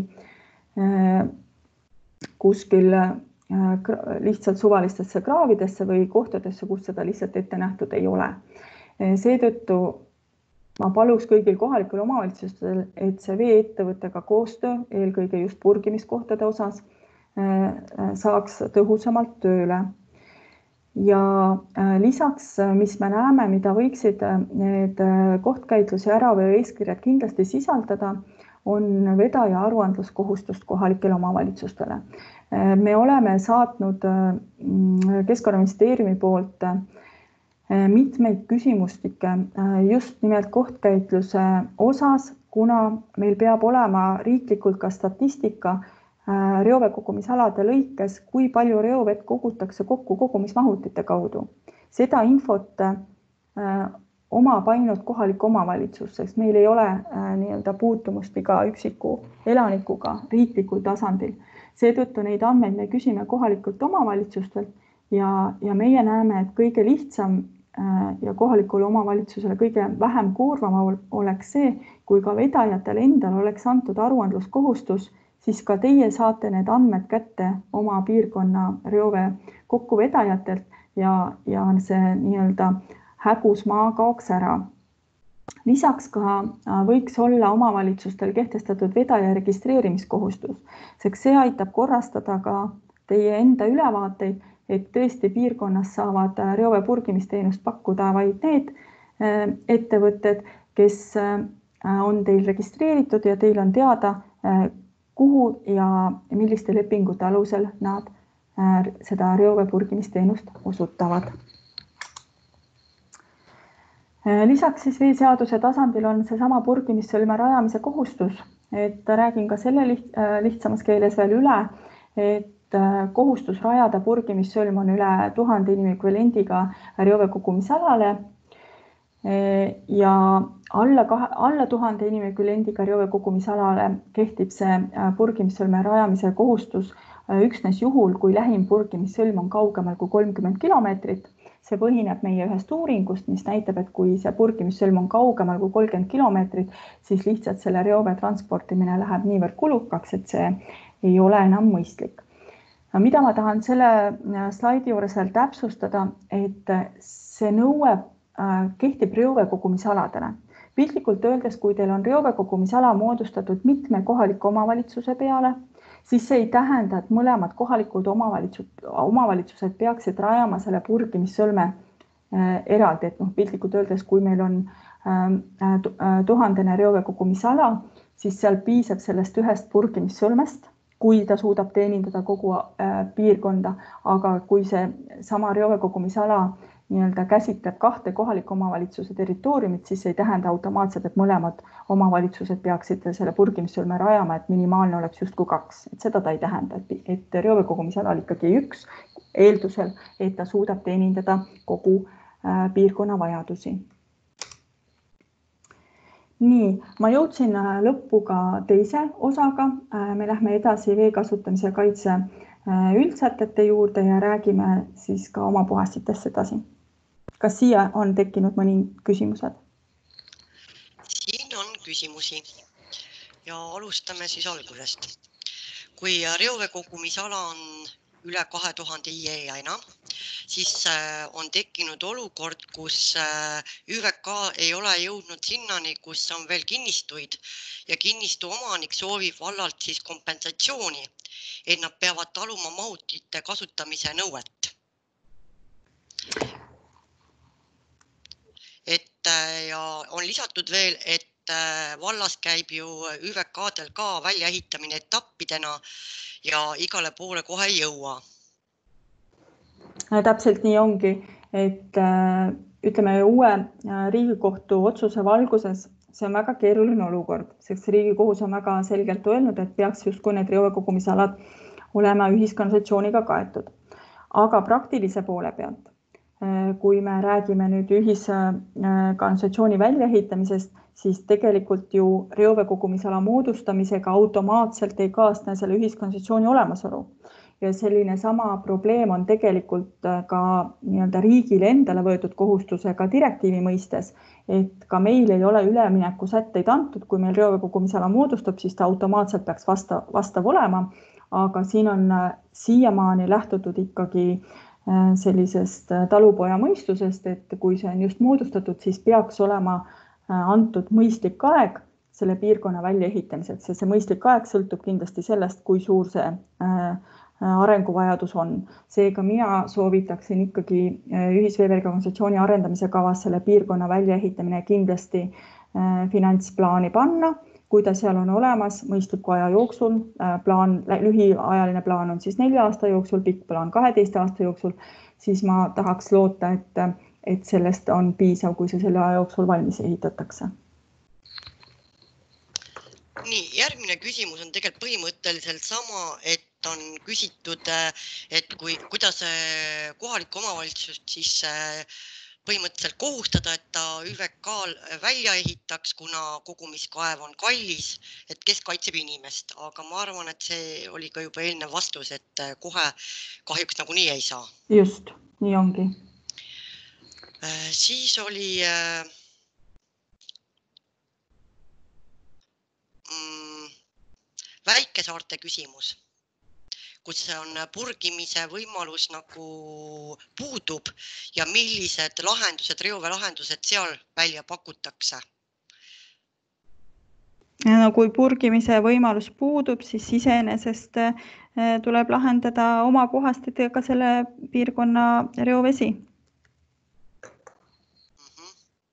kuskil lihtsalt suvalistesse kraavidesse või kohtadesse, kus seda lihtsalt ette nähtud ei ole. Seetõttu ma paluks kõigil kohalikel omavalitsustel, et see veeettevõttega koostöö, eelkõige just purgimiskohtade osas, saaks tõhusamalt tööle. Ja lisaks, mis me näeme, mida võiksid need kohtkäitluse ja äraveo eeskirjad kindlasti sisaldada, on vedaja aruandluskohustust kohalikele omavalitsustele. Me oleme saatnud Keskkonnaministeeriumi poolt mitmeid küsimustikke just nimelt kohtkäitluse osas, kuna meil peab olema riiklikult ka statistika reoveekogumisalade lõikes, kui palju reovett kogutakse kokku kogumismahutite kaudu. Seda infot omab ainult kohalik omavalitsus, sest meil ei ole nii-öelda puutumust iga üksiku elanikuga riiklikul tasandil. Seetõttu neid andmeid me küsime kohalikult omavalitsustelt ja, ja meie näeme, et kõige lihtsam ja kohalikule omavalitsusele kõige vähem koormama oleks see, kui ka vedajatel endal oleks antud aruandluskohustus, siis ka teie saate need andmed kätte oma piirkonna reovee kokkuvedajatelt ja, ja see nii-öelda hägusmaa kaoks ära. Lisaks ka võiks olla omavalitsustel kehtestatud vedaja registreerimiskohustus, sest see aitab korrastada ka teie enda ülevaateid, et tõesti piirkonnas saavad reovee purgimisteenust pakkuda vaid need ettevõtted, kes on teil registreeritud ja teil on teada, kuhu ja milliste lepingute alusel nad seda reovee purgimisteenust osutavad. Lisaks siis veeseaduse tasandil on see sama purgimissõlme rajamise kohustus, et räägin ka selle lihtsamas keeles veel üle, et kohustus rajada purgimissõlm on üle tuhande inimekvivalendiga reoveekogumisalale ja alla, alla tuhande inimekvivalendiga reoveekogumisalale kehtib see purgimissõlme rajamise kohustus üksnes juhul, kui lähim purgimissõlm on kaugemal kui kolmkümmend kilomeetrit. See põhineb meie ühest uuringust, mis näitab, et kui see purgimissõlm on kaugemal kui kolmkümmend kilomeetrit, siis lihtsalt selle reovee transportimine läheb niivõrd kulukaks, et see ei ole enam mõistlik. Mida ma tahan selle slaidi juures veel täpsustada, et see nõue kehtib reoveekogumisaladele. Piltlikult öeldes, kui teil on reoveekogumisala moodustatud mitme kohaliku omavalitsuse peale, siis see ei tähenda, et mõlemad kohalikud omavalitsused, omavalitsused peaksid rajama selle purgimissõlme eraldi. Et noh, piltlikult öeldes, kui meil on tuhandene reoveekogumisala, siis seal piisab sellest ühest purgimissõlmest, kui ta suudab teenindada kogu piirkonda, aga kui see sama reoveekogumisala nii-öelda käsitleb kahte kohaliku omavalitsuse territooriumit, siis ei tähenda automaatselt, et mõlemad omavalitsused peaksid selle purgimissõlme rajama, et minimaalne oleks justkui kaks. Et seda ta ei tähenda, et reoveekogumisalal ikkagi üks eeldusel, et ta suudab teenindada kogu piirkonna vajadusi. Nii, ma jõudsin lõppu ka teise osaga. Me lähme edasi vee kasutamise kaitse üldsätete juurde ja räägime siis ka oma puhastitest edasi. Kas siia on tekkinud mõni küsimused? Siin on küsimusi ja alustame siis algusest. Kui reoveekogumisala on üle kahe tuhande I E ja enam, siis on tekkinud olukord, kus Ü V K ei ole jõudnud sinnani, kus on veel kinnistuid ja kinnistu omanik soovib vallalt siis kompensatsiooni, et nad peavad taluma mahutite kasutamise nõuet. Et ja on lisatud veel, et vallas käib ju Ü V K-del ka väljaehitamine etappidena ja igale poole kohe ei jõua. Täpselt nii ongi, et ütleme uue Riigikohtu otsuse valguses see on väga keeruline olukord, sest Riigikohus on väga selgelt öelnud, et peaks justkui need reoveekogumisalad olema ühiskanalisatsiooniga kaetud. Aga praktilise poole pealt, kui me räägime nüüd ühiskanalisatsiooni väljaehitamisest, siis tegelikult ju reoveekogumisala moodustamisega automaatselt ei kaasne selle ühiskanalisatsiooni olemasolu. Ja selline sama probleem on tegelikult ka nii-öelda riigile endale võetud kohustusega direktiivi mõistes, et ka meil ei ole ülemineku sätteid antud, kui meil reoveekogumisala moodustab, siis ta automaatselt peaks vastav, vastav olema, aga siin on siiamaani lähtutud ikkagi sellisest talupoja mõistusest, et kui see on just moodustatud, siis peaks olema antud mõistlik aeg selle piirkonna väljaehitamiseks, ja see mõistlik aeg sõltub kindlasti sellest, kui suur see arenguvajadus on. Seega mina soovitaksin ikkagi ühisveevergaorganisatsiooni arendamise kavas selle piirkonna väljaehitamine kindlasti finantsplaani panna, kui ta seal on olemas mõistliku aja jooksul. Plaan, lühiajaline plaan on siis nelja aasta jooksul, pikk plaan kaheteist aasta jooksul, siis ma tahaks loota, et, et sellest on piisav, kui see selle aja jooksul valmis ehitatakse. Nii, järgmine küsimus on tegelikult põhimõtteliselt sama, et on küsitud, et kui, kuidas kohalik omavalitsus siis põhimõtteliselt kohustada, et ta Ü V K-l välja ehitaks, kuna kogumiskaev on kallis, et kes kaitseb inimest. Aga ma arvan, et see oli ka juba eelnev vastus, et kohe kahjuks nagu nii ei saa. Just, nii ongi. Siis oli mm, väikesaarte küsimus, kus on purgimise võimalus nagu puudub ja millised lahendused, reovee-lahendused seal välja pakutakse? No, kui purgimise võimalus puudub, siis iseenesest tuleb lahendada oma puhastitega selle piirkonna reovesi. Mm-hmm.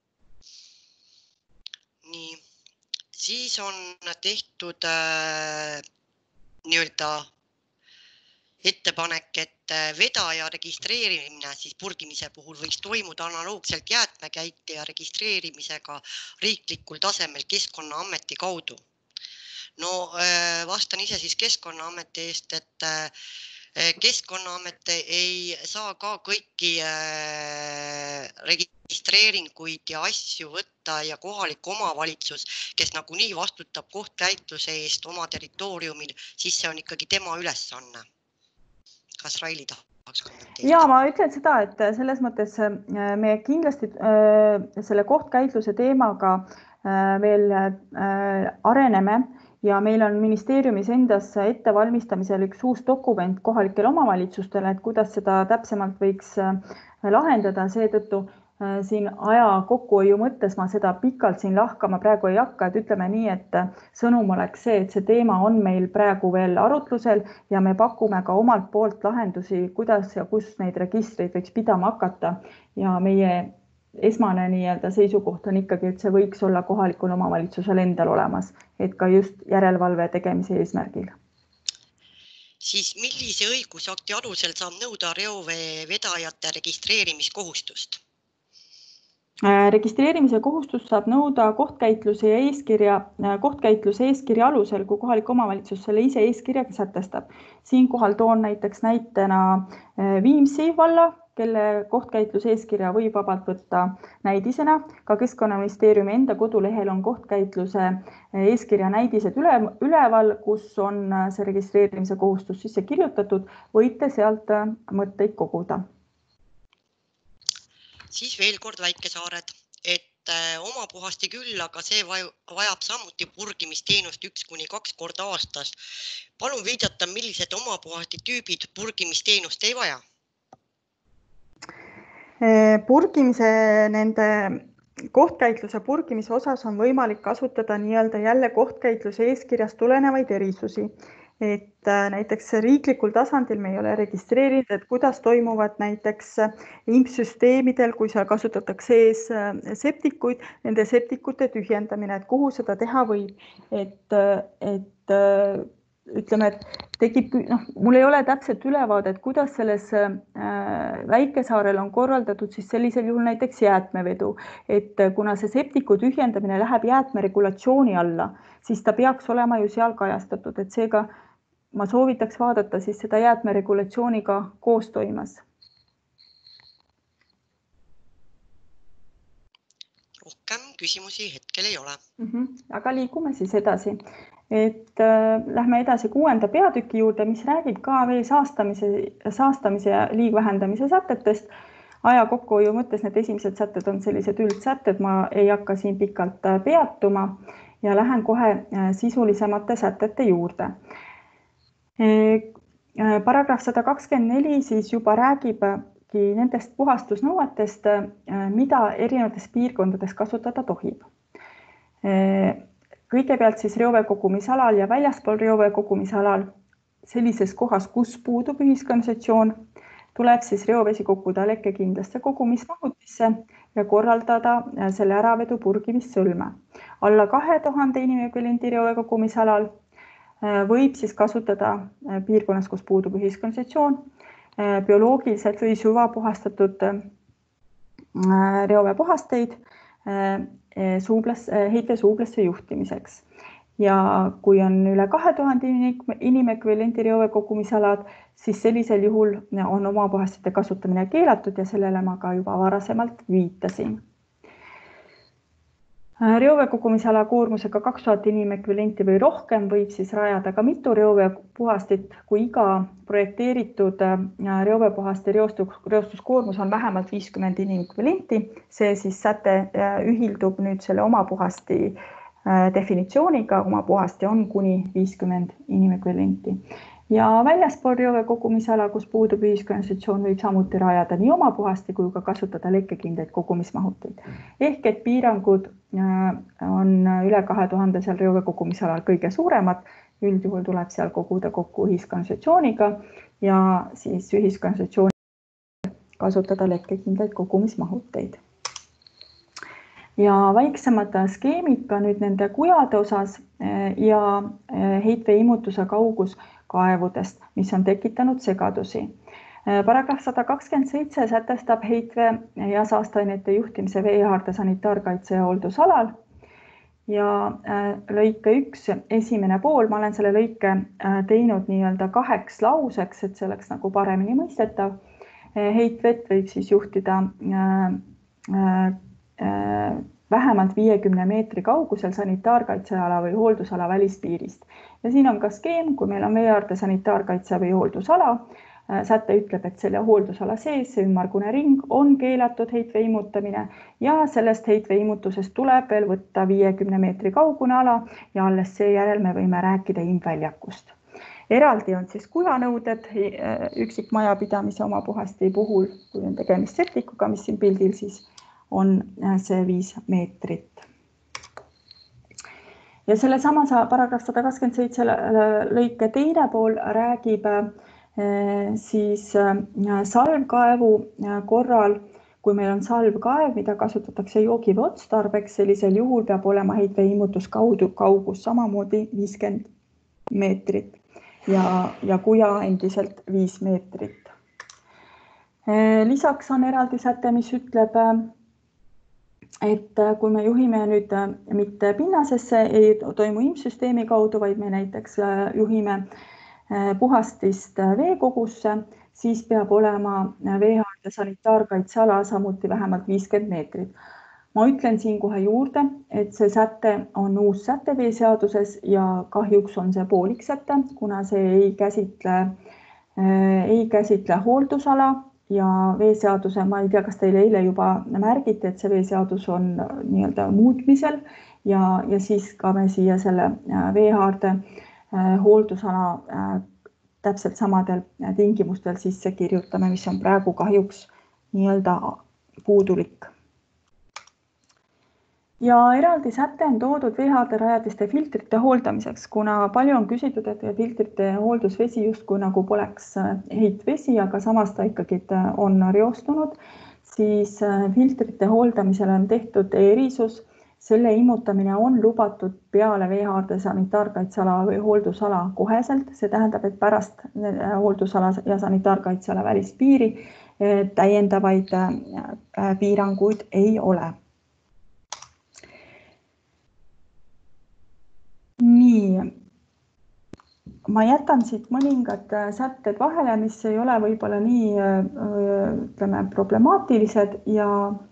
Nii, siis on tehtud äh, nii-öelda ettepanek, et vedaja registreerimine siis purgimise puhul võiks toimuda analoogselt jäätmekäitleja registreerimisega riiklikul tasemel Keskkonnaameti kaudu. No vastan ise siis Keskkonnaameti eest, et Keskkonnaamet ei saa ka kõiki registreeringuid ja asju võtta ja kohalik omavalitsus, kes nagunii vastutab kohtkäitluse eest oma territooriumil, siis see on ikkagi tema ülesanne. Kas Raili tahaks kommenteerida? Ja, ma ütlen seda, et selles mõttes me kindlasti selle kohtkäitluse teemaga veel areneme ja meil on ministeeriumis endas ettevalmistamisel üks uus dokument kohalikele omavalitsustele, et kuidas seda täpsemalt võiks lahendada, seetõttu siin aja kokkuhoiu mõttes ma seda pikalt siin lahkama praegu ei hakka, et ütleme nii, et sõnum oleks see, et see teema on meil praegu veel arutlusel ja me pakume ka omalt poolt lahendusi, kuidas ja kus neid registreid võiks pidama hakata ja meie esmane nii-öelda seisukoht on ikkagi, et see võiks olla kohalikul omavalitsusel endal olemas, et ka just järelevalve tegemise eesmärgil. Siis millise õigusakti alusel saab nõuda reovee vedajate registreerimiskohustust? Registreerimise kohustus saab nõuda kohtkäitluse ja eeskirja, kohtkäitluse eeskirja alusel, kui kohalik omavalitsus selle ise eeskirjaga sätestab. Siinkohal toon näiteks näitena Viimsi valla, kelle kohtkäitluse eeskirja võib vabalt võtta näidisena. Ka Keskkonnaministeeriumi enda kodulehel on kohtkäitluse eeskirja näidised üle, üleval, kus on see registreerimise kohustus sisse kirjutatud. Võite sealt mõtteid koguda. Siis veel kord väikesaared, et oma puhasti küll, aga see vajab samuti purgimisteenust üks kuni kaks korda aastas. Palun viidata, millised oma puhasti tüübid purgimisteenust ei vaja? Purgimise, nende kohtkäitluse purgimise osas on võimalik kasutada nii-öelda jälle kohtkäitluse eeskirjast tulenevaid erisusi. Et näiteks riiklikul tasandil me ei ole registreerinud, et kuidas toimuvad näiteks I M S-süsteemidel, kui seal kasutatakse ees septikuid, nende septikute tühjendamine, et kuhu seda teha võib. Et, et ütleme, et tekib, noh, mul ei ole täpselt ülevaadet, kuidas selles Väikesaarel on korraldatud siis sellisel juhul näiteks jäätmevedu. Et kuna see septiku tühjendamine läheb jäätmeregulatsiooni alla, siis ta peaks olema ju seal kajastatud, et seega ma soovitaks vaadata siis seda jäätmeregulatsiooniga koos toimas. Rohkem küsimusi hetkel ei ole. Mm-hmm. Aga liigume siis edasi. Et äh, lähme edasi kuuenda peatüki juurde, mis räägib ka vee saastamise, saastamise ja liigvähendamise sätetest. Aja kokkuhoiu mõttes need esimesed sätted on sellised üldsätted, ma ei hakka siin pikalt peatuma ja lähen kohe sisulisemate sätete juurde. Paragrahv sada kakskümmend neli siis juba räägibki nendest puhastusnõuetest, mida erinevates piirkondades kasutada tohib. Kõigepealt siis reoveekogumisalal ja väljaspool reoveekogumisalal sellises kohas, kus puudub ühiskanalisatsioon, tuleb siis reovesi koguda lekkekindlasse kogumismahutisse ja korraldada selle äravedu purgimissõlme. Alla kahe tuhande inimekvivalenti reoveekogumisalal võib siis kasutada piirkonnas, kus puudub ühiskanalisatsioon, bioloogiliselt või süvapuhastatud reoveepuhasteid heitve suublesse juhtimiseks. Ja kui on üle kahe tuhande inimekvivalenti reoveekogumisalad, siis sellisel juhul on omapuhastite kasutamine keelatud ja sellele ma ka juba varasemalt viitasin. Reoveekogumisala koormusega kaks tuhat inimekvivalenti või rohkem võib siis rajada ka mitu reoveepuhastit, kui iga projekteeritud reoveepuhaste reostuskoormus on vähemalt viiskümmend inimekvivalenti. See siis säte ühildub nüüd selle omapuhasti definitsiooniga, omapuhasti on kuni viiskümmend inimekvivalenti. Ja väljaspool reoveekogumisala, kus puudub ühiskanalisatsioon, võib samuti rajada nii omapuhasti kui ka kasutada lekkekindlaid kogumismahuteid. Ehk et piirangud on üle kahe tuhande seal reoveekogumisalal kõige suuremad. Üldjuhul tuleb seal koguda kokku ühiskanalisatsiooniga ja siis ühiskanalisatsiooni kasutada lekkekindlaid kogumismahuteid. Ja väiksemad skeemid ka nüüd nende kujade osas ja heitveeimutuse kaugus kaevudest, mis on tekitanud segadusi. Paragrahv sada kakskümmend seitse sätestab heitve ja saasteainete juhtimise veehaarde sanitaarkaitse ja hooldusalal. Ja lõike üks esimene pool, ma olen selle lõike teinud nii-öelda kaheks lauseks, et see oleks nagu paremini mõistetav. Heitvett võib siis juhtida vähemalt viiekümne meetri kaugusel sanitaarkaitseala või hooldusala välispiirist. Ja siin on ka skeem, kui meil on veehaarde sanitaarkaitse või hooldusala, säte ütleb, et selle hooldusala sees see ümmargune ring on keelatud heitveeimutamine ja sellest heitveeimutusest tuleb veel võtta viiekümne meetri kaugune ala ja alles seejärel me võime rääkida imväljakust. Eraldi on siis kujanõuded üksikmajapidamise omapuhasti puhul, kui on tegemist septikuga, mis siin pildil siis on see viis meetrit. Ja selle sama paragrahv sada kakskümmend seitse lõike teine pool räägib siis salvkaevu korral, kui meil on salvkaev, mida kasutatakse joogivee otstarbeks, sellisel juhul peab olema heitveeimutus kaugus samamoodi viiskümmend meetrit ja, ja kuja endiselt viis meetrit. Lisaks on eraldi säte, mis ütleb, et kui me juhime nüüd mitte pinnasesse, ei toimu I M S-süsteemi kaudu, vaid me näiteks juhime puhastist veekogusse, siis peab olema veehaarde sanitaarkaitseala samuti vähemalt viiskümmend meetrit. Ma ütlen siin kohe juurde, et see säte on uus säte veeseaduses ja kahjuks on see poolik säte, kuna see ei käsitle, ei käsitle hooldusala ja veeseaduse, ma ei tea, kas teile eile juba märgiti, et see veeseadus on nii-öelda muutmisel ja, ja siis ka me siia selle veehaarde hooldusala täpselt samadel tingimustel sisse kirjutame, mis on praegu kahjuks nii-öelda puudulik. Ja eraldi säte on toodud veehaarde rajatiste filtrite hooldamiseks, kuna palju on küsitud, et filtrite hooldusvesi justkui nagu poleks heitvesi, aga samas ta ikkagi on reostunud, siis filtrite hooldamisel on tehtud erisus. Selle immutamine on lubatud peale veehaarde sanitaarkaitseala või hooldusala koheselt. See tähendab, et pärast hooldusala ja sanitaarkaitseala välispiiri täiendavaid piiranguid ei ole. Nii, ma jätan siit mõningad sätted vahele, mis ei ole võib-olla nii ütleme, problemaatilised ja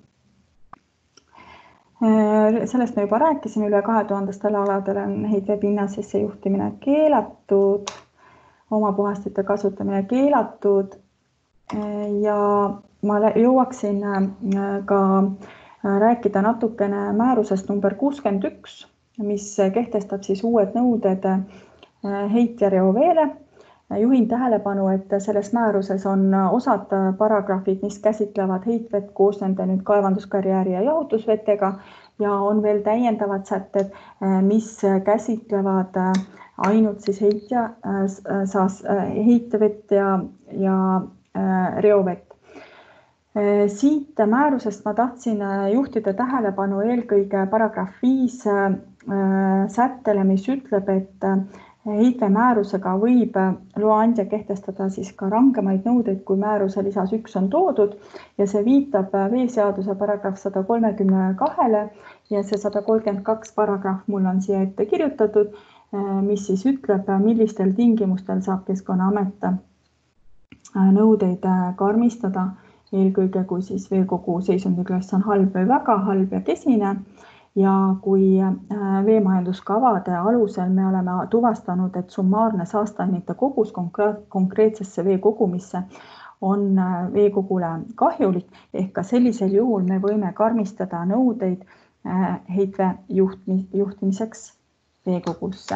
sellest me juba rääkisime, üle kahe tuhandestel aladel on heitveepinnasesse juhtimine keelatud, omapuhastite kasutamine keelatud ja ma jõuaksin ka rääkida natukene määrusest number kuuskümmend üks, mis kehtestab siis uued nõuded heit- ja reoveele. Juhin tähelepanu, et selles määruses on osad paragrahvid, mis käsitlevad heitvett koos nende nüüd kaevanduskarjääri ja jahutusvetega ja on veel täiendavad sätted, mis käsitlevad ainult siis heitja, heitvett ja, ja reovett. Siit määrusest ma tahtsin juhtida tähelepanu eelkõige paragrahv viis sättele, mis ütleb, et heitve määrusega võib loaandja kehtestada siis ka rangemaid nõudeid, kui määruse lisas üks on toodud ja see viitab veeseaduse paragrahv sada kolmekümmend kahele ja see sada kolmkümmend kaks paragrahv mul on siia ette kirjutatud, mis siis ütleb, millistel tingimustel saab Keskkonnaamet nõudeid karmistada, eelkõige kui siis veekogu seisundiklass on halb või väga halb ja kesine. Ja kui veemajanduskavade alusel me oleme tuvastanud, et summaarne saasteainete kogus konkreetsesse veekogumisse on veekogule kahjulik, ehk ka sellisel juhul me võime karmistada nõudeid heitve juhtimiseks veekogusse.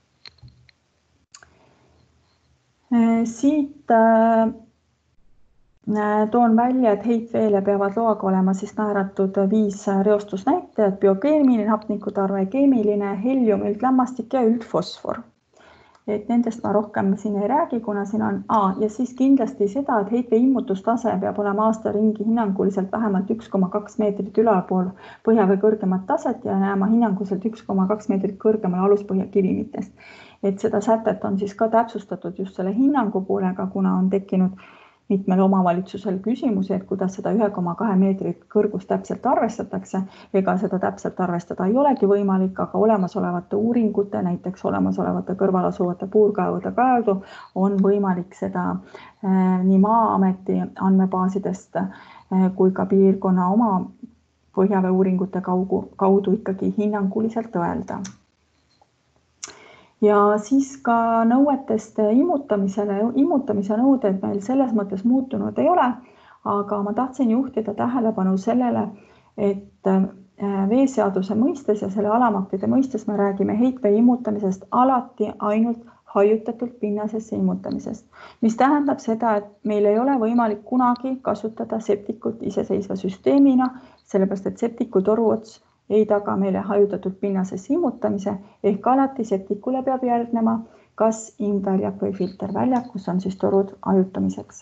Siit toon välja, et heitveele peavad loaga olema siis määratud viis reostusnäitajat, biokeemiline, hapnikutarve, keemiline, helium, üldlämmastik ja üldfosfor. Et nendest ma rohkem siin ei räägi, kuna siin on A ja siis kindlasti seda, et heitvee immutustase peab olema aasta ringi hinnanguliselt vähemalt üks koma kaks meetrit ülalpool põhjavee kõrgemat taset ja jääma hinnanguliselt üks koma kaks meetrit kõrgemal aluspõhja kivimitest. Et seda sätet on siis ka täpsustatud just selle hinnangu poolega, kuna on tekkinud mitmel omavalitsusel küsimusi, et kuidas seda üks koma kaks meetrit kõrgust täpselt arvestatakse. Ega seda täpselt arvestada ei olegi võimalik, aga olemasolevate uuringute, näiteks olemasolevate kõrvalasuvate puurkaevude kaudu on võimalik seda nii Maa-ameti andmebaasidest kui ka piirkonna oma põhjavee uuringute kaudu ikkagi hinnanguliselt öelda. Ja siis ka nõuetest immutamisele, immutamise nõuded meil selles mõttes muutunud ei ole, aga ma tahtsin juhtida tähelepanu sellele, et veeseaduse mõistes ja selle alamaktide mõistes me räägime heitvee immutamisest alati ainult hajutatult pinnasesse immutamisest, mis tähendab seda, et meil ei ole võimalik kunagi kasutada septikut iseseisva süsteemina, sellepärast et septiku toruots ei taga meile hajutatud pinnasesse immutamise, ehk alati septikule peab järgnema kas imväljak või filterväljak, kus on siis torud hajutamiseks.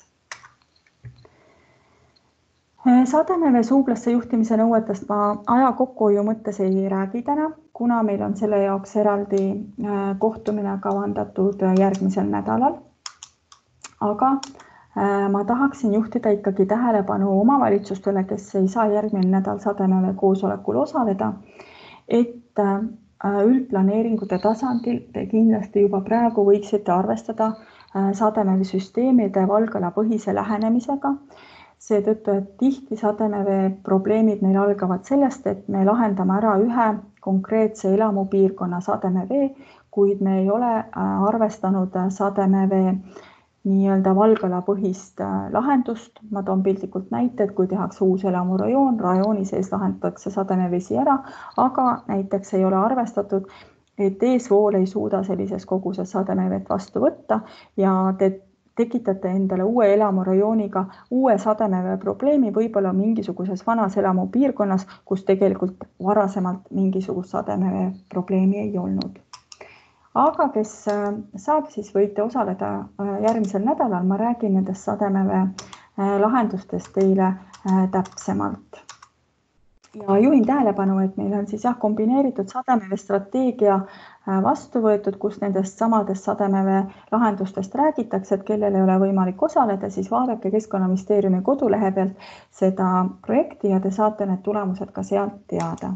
Sademevee suublasse juhtimise nõuetest ma aja kokkuhoiu mõttes ei räägi täna, kuna meil on selle jaoks eraldi kohtumine kavandatud järgmisel nädalal. Aga ma tahaksin juhtida ikkagi tähelepanu omavalitsustele, kes ei saa järgmine nädal Sademevee koosolekul osaleda, et üldplaneeringute tasandil te kindlasti juba praegu võiksite arvestada Sademevee süsteemide valgala põhise lähenemisega. Seetõttu, et tihti Sademevee probleemid meil algavad sellest, et me lahendame ära ühe konkreetse elamupiirkonna Sademevee, kuid me ei ole arvestanud Sademevee nii-öelda valgalapõhist lahendust. Ma toon piltlikult näite, et kui tehakse uus elamurajoon, rajooni sees lahendatakse sademevesi ära, aga näiteks ei ole arvestatud, et eesvool ei suuda sellises koguses sademevett vastu võtta ja te tekitate endale uue elamurajooniga uue sademevee probleemi võib-olla mingisuguses vanas elamu piirkonnas, kus tegelikult varasemalt mingisugust sademevee probleemi ei olnud. Aga kes saab, siis võite osaleda järgmisel nädalal. Ma räägin nendest sademevee lahendustest teile täpsemalt. Ja juhin tähelepanu, et meil on siis jah, kombineeritud sademevee strateegia vastu võetud, kus nendest samadest sademevee lahendustest räägitakse, et kellel ei ole võimalik osaleda, siis vaadake Keskkonnaministeeriumi kodulehe pealt seda projekti ja te saate need tulemused ka sealt teada.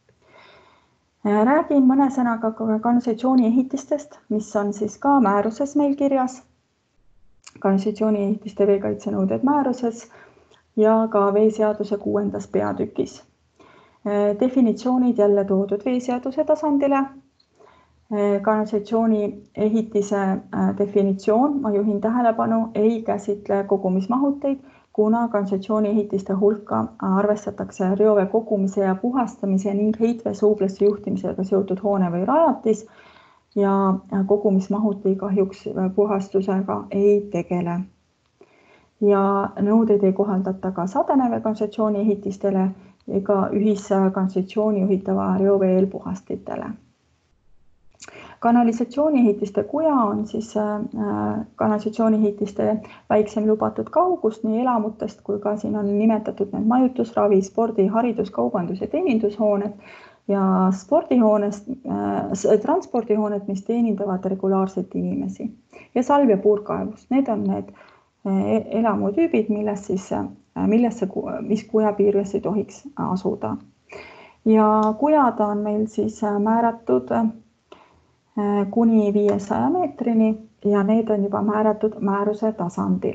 Räägin mõne sõnaga kanalisatsiooni ehitistest, mis on siis ka määruses meil kirjas. Kanalisatsiooni ehitiste veekaitsenõuded määruses ja ka veeseaduse kuuendas peatükis. Definitsioonid jälle toodud veeseaduse tasandile. Kanalisatsiooni ehitise definitsioon, ma juhin tähelepanu, ei käsitle kogumismahuteid, kuna kanalisatsiooni ehitiste hulka arvestatakse reovee kogumise ja puhastamise ning heitveesuublesse juhtimisega seotud hoone või rajatis ja kogumismahuti kahjuks puhastusega ei tegele. Ja nõudeid ei kohaldata ka sademevee kanalisatsiooni ehitistele ega ühiskanalisatsiooni juhitava reovee eelpuhastitele. Kanalisatsiooni ehitiste kuja on siis kanalisatsiooni ehitiste väiksem lubatud kaugus nii elamutest kui ka siin on nimetatud need majutusravi, spordi, haridus, kaubandus ja teenindushooned ja spordihoonest, transpordihooned, mis teenindavad regulaarselt inimesi ja salv ja puurkaevus. Need on need elamutüübid, milles siis, millesse, mis kuja piires ei tohiks asuda. Ja kujad on meil siis määratud kuni viiesaja meetrini ja need on juba määratud määruse tasandil.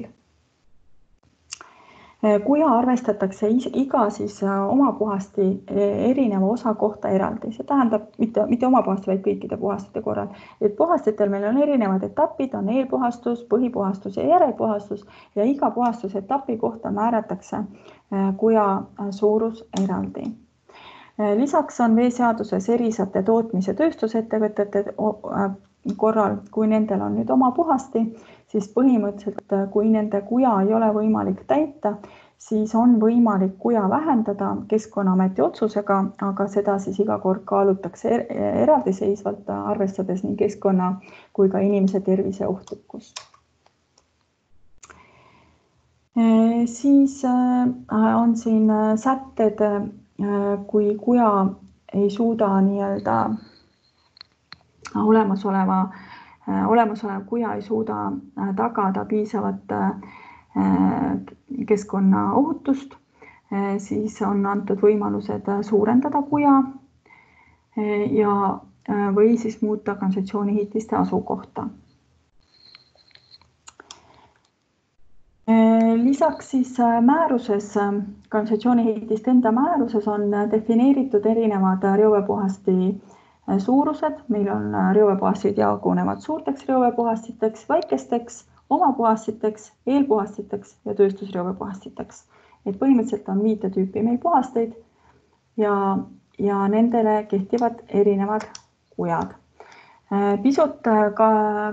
Kuja arvestatakse iga siis omapuhasti erineva osa kohta eraldi. See tähendab mitte, mitte omapuhasti, vaid kõikide puhastite korral. Et puhastitel meil on erinevad etapid, on eelpuhastus, põhipuhastus ja järelpuhastus ja iga puhastuse etapi kohta määratakse kuja suurus eraldi. Lisaks on veeseaduses erisate tootmise tööstusettevõtete korral, kui nendel on nüüd oma puhasti, siis põhimõtteliselt, kui nende kuja ei ole võimalik täita, siis on võimalik kuja vähendada Keskkonnaameti otsusega, aga seda siis iga kord kaalutakse eraldiseisvalt, arvestades nii keskkonna kui ka inimese tervise ohtlikkust. Siis on siin sätted, kui kuja ei suuda nii-öelda olemasoleva, olemasolev kuja ei suuda tagada piisavat keskkonnaohutust, siis on antud võimalused suurendada kuja ja, või siis muuta kanalisatsiooni ehitiste asukohta. Lisaks siis määruses, kanalisatsiooni ehitiste enda määruses on defineeritud erinevad reoveepuhasti suurused. Meil on reoveepuhastid jagunevad suurteks reoveepuhastiteks, väikesteks, omapuhastiteks, eelpuhastiteks ja tööstusreoveepuhastiteks. Et põhimõtteliselt on viite tüüpi meil puhasteid ja, ja nendele kehtivad erinevad kujad. Pisut ka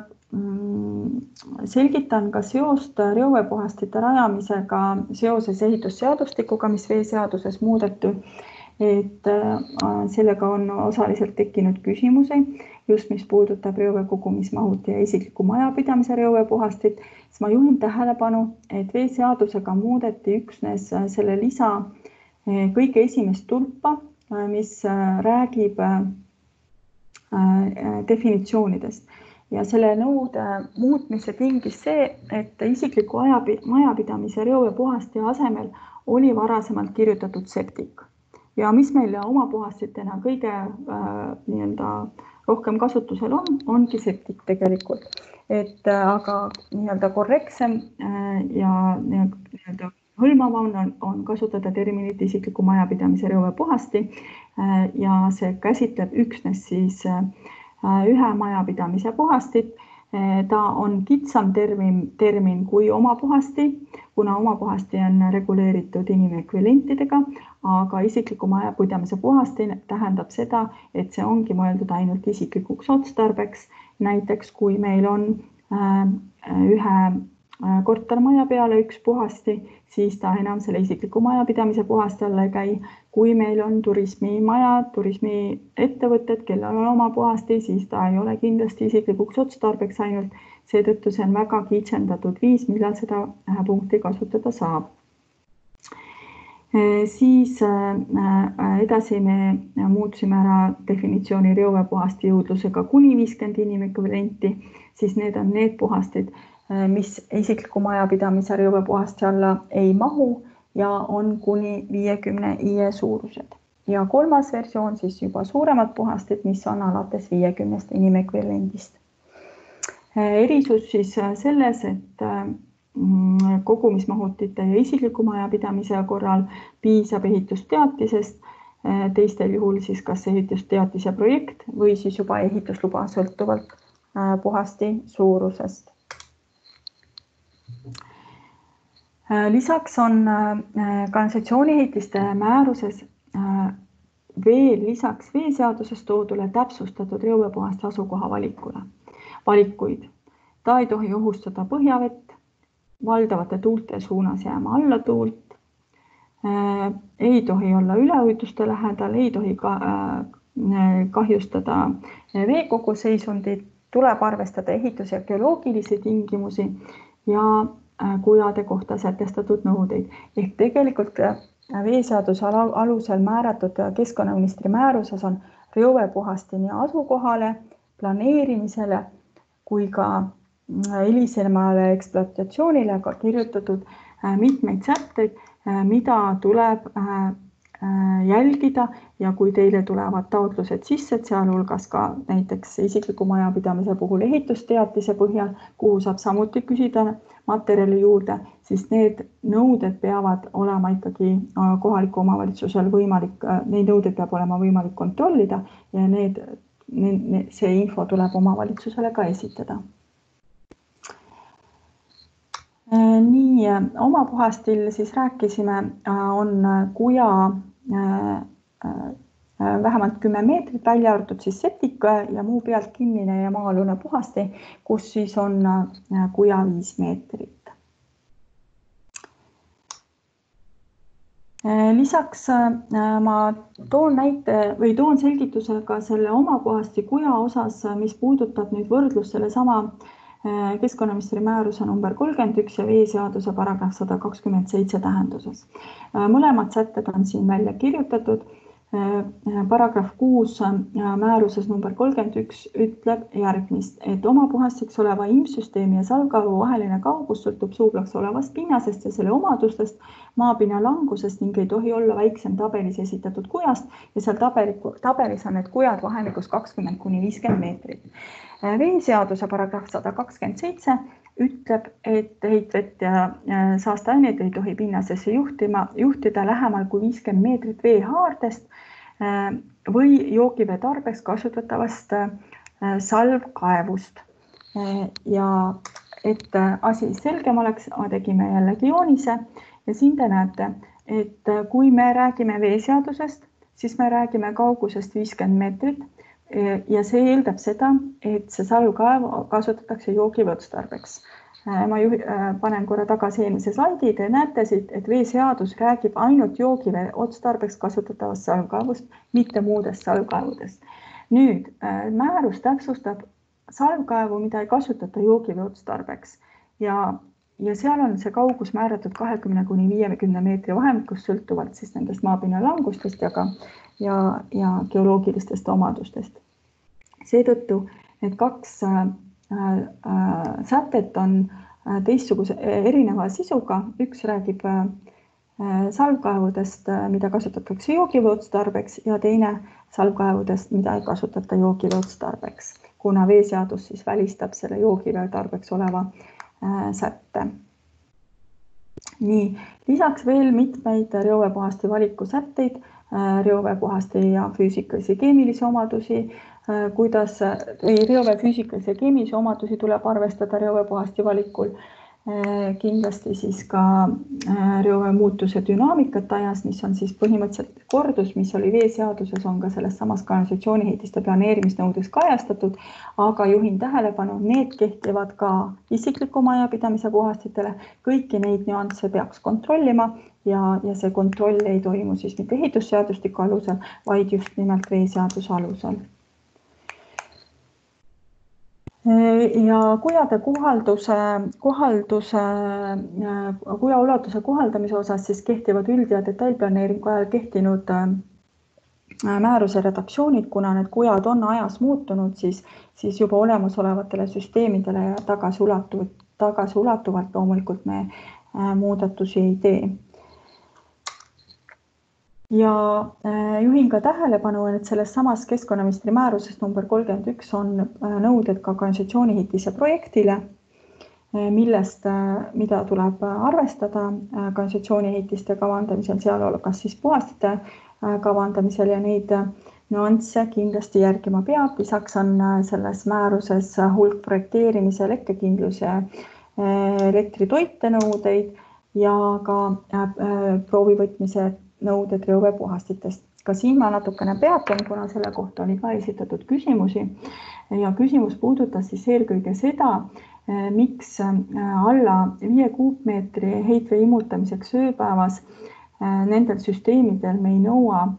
selgitan ka seost reoveepuhastite rajamisega seoses ehitusseadustikuga, mis veeseaduses muudeti, et sellega on osaliselt tekkinud küsimusi, just mis puudutab reovee kogumismahuti ja isikliku majapidamise reoveepuhastit, siis ma juhin tähelepanu, et veeseadusega muudeti üksnes selle lisa kõige esimest tulpa, mis räägib definitsioonidest. Ja selle nõude muutmise tingis see, et isikliku majapidamise reoveepuhasti asemel oli varasemalt kirjutatud septik. Ja mis meil oma puhastitena kõige nii-öelda rohkem kasutusel on, ongi septik tegelikult. Et aga nii-öelda korrektsem ja nii-öelda hõlmavam on, on kasutada terminit isikliku majapidamise reoveepuhasti ja see käsitleb üksnes siis ühe majapidamise puhastit Ta on kitsam termin, termin kui omapuhasti, kuna omapuhasti on reguleeritud inimekvivalentidega, aga isikliku majapidamise puhasti tähendab seda, et see ongi mõeldud ainult isiklikuks otstarbeks. Näiteks kui meil on ühe kortermaja peale üks puhasti, siis ta enam selle isikliku majapidamise puhasti alla ei käi. Kui meil on turismimaja, turismiettevõtted, kellel on oma puhasti, siis ta ei ole kindlasti isiklikuks otstarbeks ainult. Seetõttu see on väga kitsendatud viis, millal seda punkti kasutada saab. Siis edasi me muutsime ära definitsiooni reoveepuhasti jõudlusega kuni viiskümmend inimekvivalenti, siis need on need puhastid, mis isikliku majapidamise reoveepuhasti alla ei mahu ja on kuni viiekümne I E suurused. Ja kolmas versioon siis juba suuremad puhastid, mis on alates viiekümnest inimekvivalendist. Erisus siis selles, et kogumismahutite ja isikliku majapidamise korral piisab ehitusteatisest, teistel juhul siis kas ehitusteatise projekt või siis juba ehitusluba sõltuvalt puhasti suurusest. Lisaks on kanalisatsiooniehitiste määruses veel lisaks veeseaduses toodule täpsustatud reoveepuhasti asukoha valikule. valikuid. Ta ei tohi ohustada põhjavett, valdavate tuulte suunas jääma alla tuult, ei tohi olla üleujutuste lähedal, ei tohi ka, kahjustada veekogu seisundit, tuleb arvestada ehitus- ja geoloogilisi tingimusi ja kujade kohta sätestatud nõudeid. Ehk tegelikult veeseaduse alusel määratud keskkonnaministri määruses on reoveepuhasti nii asukohale, planeerimisele kui ka hilisemale ekspluatatsioonile ka kirjutatud mitmeid sätteid, mida tuleb jälgida ja kui teile tulevad taotlused sisse, sealhulgas ka näiteks isikliku majapidamise puhul ehitusteatise põhjal, kuhu saab samuti küsida materjali juurde, siis need nõuded peavad olema ikkagi kohaliku omavalitsusel võimalik, neid nõudeid peab olema võimalik kontrollida ja need, need, see info tuleb omavalitsusele ka esitada. Nii, oma puhastil siis rääkisime, on kuja vähemalt kümme meetrit, välja arvatud siis septik ja muu pealt kinnine ja maa-alune puhasti, kus siis on kuja viis meetrit. Lisaks ma toon näite või toon selgitusega selle oma puhasti kuja osas, mis puudutab nüüd võrdlus selle sama keskkonnaministri määruse number kolmkümmend üks ja veeseaduse paragrahv sada kakskümmend seitse tähenduses. Mõlemad sätted on siin välja kirjutatud. Paragrahv kuus määruses number kolmkümmend üks ütleb järgmist, et oma puhastiks oleva imsüsteemi ja salvkaevu vaheline kaugus sõltub suuplaks olevast pinnasest ja selle omadustest, maapinna langusest ning ei tohi olla väiksem tabelis esitatud kujast ja seal tabelis on need kujad vahemikus kakskümmend kuni viiskümmend meetrit. Veeseaduse paragrahv sada kakskümmend seitse ütleb, et heitvett ja saasteaineid ei tohi pinnasesse juhtima, juhtida lähemal kui viiskümmend meetrit veehaardest või joogivee tarbeks kasutatavast salvkaevust. Ja et asi selgem oleks, tegime jällegi joonise ja siin te näete, et kui me räägime veeseadusest, siis me räägime kaugusest viiskümmend meetrit ja see eeldab seda, et see salvkaev kasutatakse joogivee otstarbeks. Ma juhi, panen korra tagasi eelmise slaidi, te näete siit, et veeseadus räägib ainult joogivee otstarbeks kasutatavast salvkaevust, mitte muudest salvkaevudest. Nüüd määrus täpsustab salvkaevu, mida ei kasutata joogivee otstarbeks ja, ja seal on see kaugus määratud kahekümne kuni viiekümne meetri vahemikus sõltuvalt siis nendest maapinna langustest ja, ka, ja, ja geoloogilistest omadustest. Seetõttu need kaks sätet on teistsuguse erineva sisuga. Üks räägib salvkaevudest, mida kasutatakse joogivee otstarbeks ja teine salvkaevudest, mida ei kasutata joogivee otstarbeks, kuna veeseadus siis välistab selle joogivee tarbeks oleva sätte. Nii, lisaks veel mitmeid reoveepuhasti valiku sätteid, reoveepuhasti ja füüsikalisi keemilisi omadusi kuidas reovee füüsikalise ja keemilisi omadusi tuleb arvestada reoveepuhasti valikul. Kindlasti siis ka reovee muutuse dünaamikat ajas, mis on siis põhimõtteliselt kordus, mis oli veeseaduses, on ka selles samas kanalisatsiooniheitiste planeerimisnõudes kajastatud, aga juhin tähelepanu, need kehtivad ka isikliku majapidamise puhastitele. Kõiki neid nüansse peaks kontrollima ja, ja see kontroll ei toimu siis mitte ehitusseadustiku alusel, vaid just nimelt veeseaduse alusel. Ja kujade kohalduse, kohalduse, kuja ulatuse kohaldamise osas siis kehtivad üld- ja detailplaneeringu ajal kehtinud määruse redaktsioonid, kuna need kujad on ajas muutunud, siis, siis juba olemasolevatele süsteemidele ja tagasiulatuvalt, tagasiulatuvalt loomulikult me muudatusi ei tee. Ja juhin ka tähelepanu, et selles samas keskkonnaministri määruses number kolmkümmend üks on nõuded ka kanalisatsiooniehitise projektile, millest, mida tuleb arvestada kanalisatsiooniehitiste kavandamisel, sealhulgas siis puhastite kavandamisel ja neid nüansse kindlasti järgima peab. Lisaks on selles määruses hulk projekteerimise, lekkekindluse, elektritoite nõudeid ja ka proovivõtmise nõuded reoveepuhastitest. Ka siin ma natukene peatun, kuna selle kohta oli ka esitatud küsimusi ja küsimus puudutas siis eelkõige seda, miks alla viie kuupmeetri heitvee imutamiseks ööpäevas nendel süsteemidel me ei nõua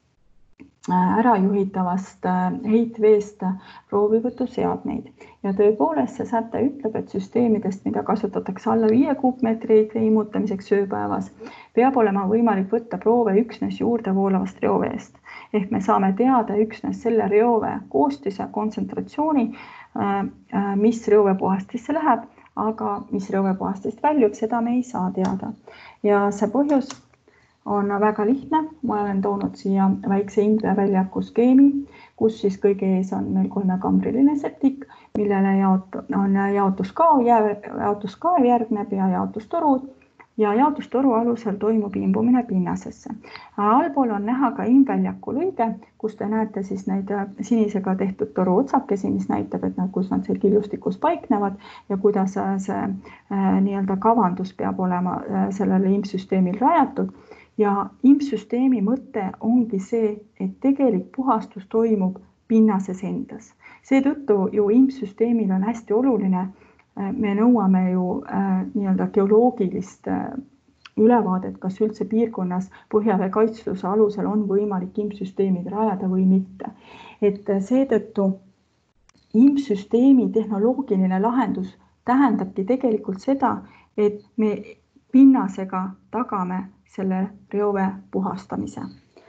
ärajuhitavast heitveest proovivõtuseadmeid. Ja tõepoolest see säte ütleb, et süsteemidest, mida kasutatakse alla viie kuupmeetri heitvee imutamiseks ööpäevas, peab olema võimalik võtta proove üksnes juurde voolavast reoveest. Ehk me saame teada üksnes selle reovee koostise kontsentratsiooni, mis reoveepuhastisse läheb, aga mis reoveepuhastist väljub, seda me ei saa teada. Ja see põhjus on väga lihtne. Ma olen toonud siia väikse indvee-väljaku skeemi, kus siis kõige ees on meil kolmekambriline septik, millele jaot, on jaotuskaav, jaotuskaav järgneb ja jaotustorud ja jaotustoru alusel toimub imbumine pinnasesse. Allpool on näha ka imväljaku lõige, kus te näete siis neid sinisega tehtud toru otsakesi, mis näitab, et nad, kus nad seal killustikus paiknevad ja kuidas see nii-öelda kavandus peab olema sellele imsüsteemil rajatud. Ja imsüsteemi mõte ongi see, et tegelik puhastus toimub pinnases endas. Seetõttu ju imsüsteemil on hästi oluline, me nõuame ju nii-öelda geoloogilist ülevaadet, kas üldse piirkonnas põhjavee kaitstuse alusel on võimalik imsüsteemid rajada või mitte. Et seetõttu imsüsteemi tehnoloogiline lahendus tähendabki tegelikult seda, et me pinnasega tagame selle reovee puhastamise.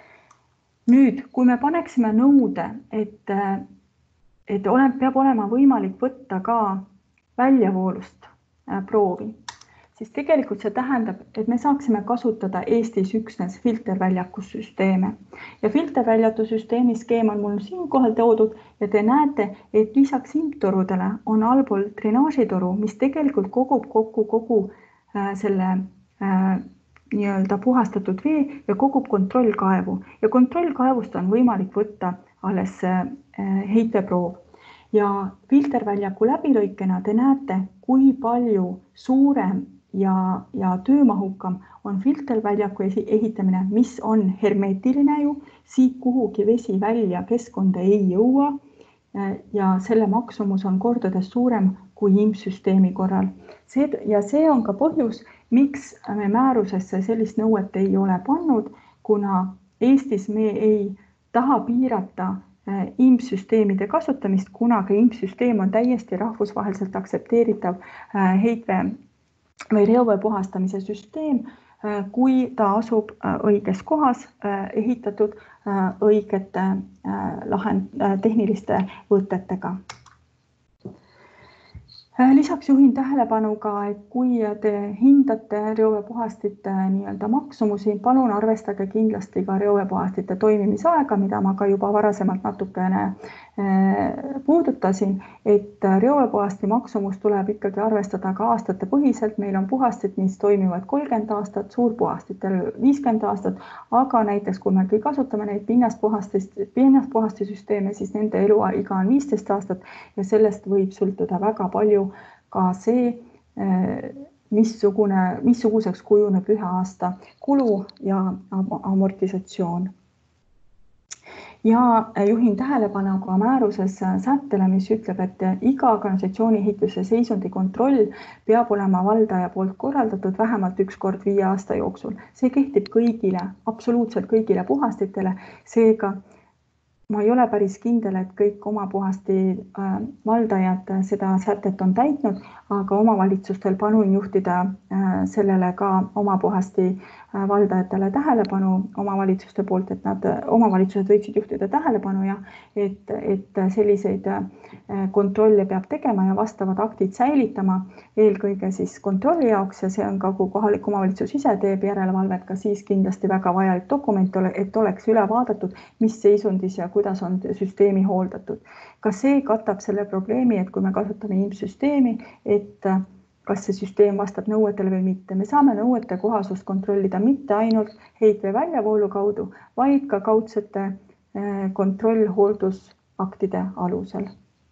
Nüüd, kui me paneksime nõude, et, et ole, peab olema võimalik võtta ka väljavoolust proovi, siis tegelikult see tähendab, et me saaksime kasutada Eestis üksnes filterväljakussüsteeme. Ja filterväljakussüsteemi skeem on mul siinkohal toodud ja te näete, et lisaks imtorudele on allpool drenaažitoru, mis tegelikult kogub kokku kogu selle nii-öelda puhastatud vee ja kogub kontrollkaevu. Ja kontrollkaevust on võimalik võtta alles heiteproov. Ja filterväljaku läbilõikena te näete, kui palju suurem ja, ja töömahukam on filterväljaku ehitamine, mis on hermeetiline ju, siit kuhugi vesi välja keskkonda ei jõua ja selle maksumus on kordades suurem kui imsüsteemi korral. See, ja see on ka põhjus, miks me määrusesse sellist nõuet ei ole pannud, kuna Eestis me ei taha piirata imsüsteemide kasutamist, kuna ka imsüsteem on täiesti rahvusvaheliselt aktsepteeritav heitvee või reovee puhastamise süsteem, kui ta asub õiges kohas ehitatud õigete lahend, tehniliste võtetega. Lisaks juhin tähelepanu ka, et kui te hindate reoveepuhastite nii-öelda maksumusi, palun arvestage kindlasti ka reoveepuhastite toimimisaega, mida ma ka juba varasemalt natukene puudutasin, et reovepuhasti maksumus tuleb ikkagi arvestada ka aastate põhiselt. Meil on puhastid, mis toimivad kolmkümmend aastat, suurpuhastitel viiskümmend aastat, aga näiteks kui me kasutame neid pinnaspuhastisüsteeme, siis nende eluiga on viisteist aastat ja sellest võib sõltuda väga palju ka see, missugune, missuguseks kujuneb ühe aasta kulu ja amortisatsioon. Ja juhin tähelepanu ka määruses sättele, mis ütleb, et iga kanalisatsiooni ehituse seisundi kontroll peab olema valdaja poolt korraldatud vähemalt üks kord viie aasta jooksul. See kehtib kõigile, absoluutselt kõigile puhastitele. Seega ma ei ole päris kindel, et kõik oma puhasti valdajad seda sätet on täitnud, aga omavalitsustel palun juhtida sellele ka oma puhasti valdajatele tähelepanu omavalitsuste poolt, et nad, omavalitsused võiksid juhtida tähelepanu ja et, et selliseid kontrolle peab tegema ja vastavad aktid säilitama eelkõige siis kontrolli jaoks ja see on ka, kui kohalik omavalitsus ise teeb järelevalvet, ka siis kindlasti väga vajalik dokument, et oleks üle vaadatud, mis seisundis ja kuidas on süsteemi hooldatud. Ka see katab selle probleemi, et kui me kasutame I M S-süsteemi, et kas see süsteem vastab nõuetele või mitte. Me saame nõuete kohasust kontrollida mitte ainult heitvee väljavoolu kaudu, vaid ka kaudsete kontrollhooldusaktide alusel.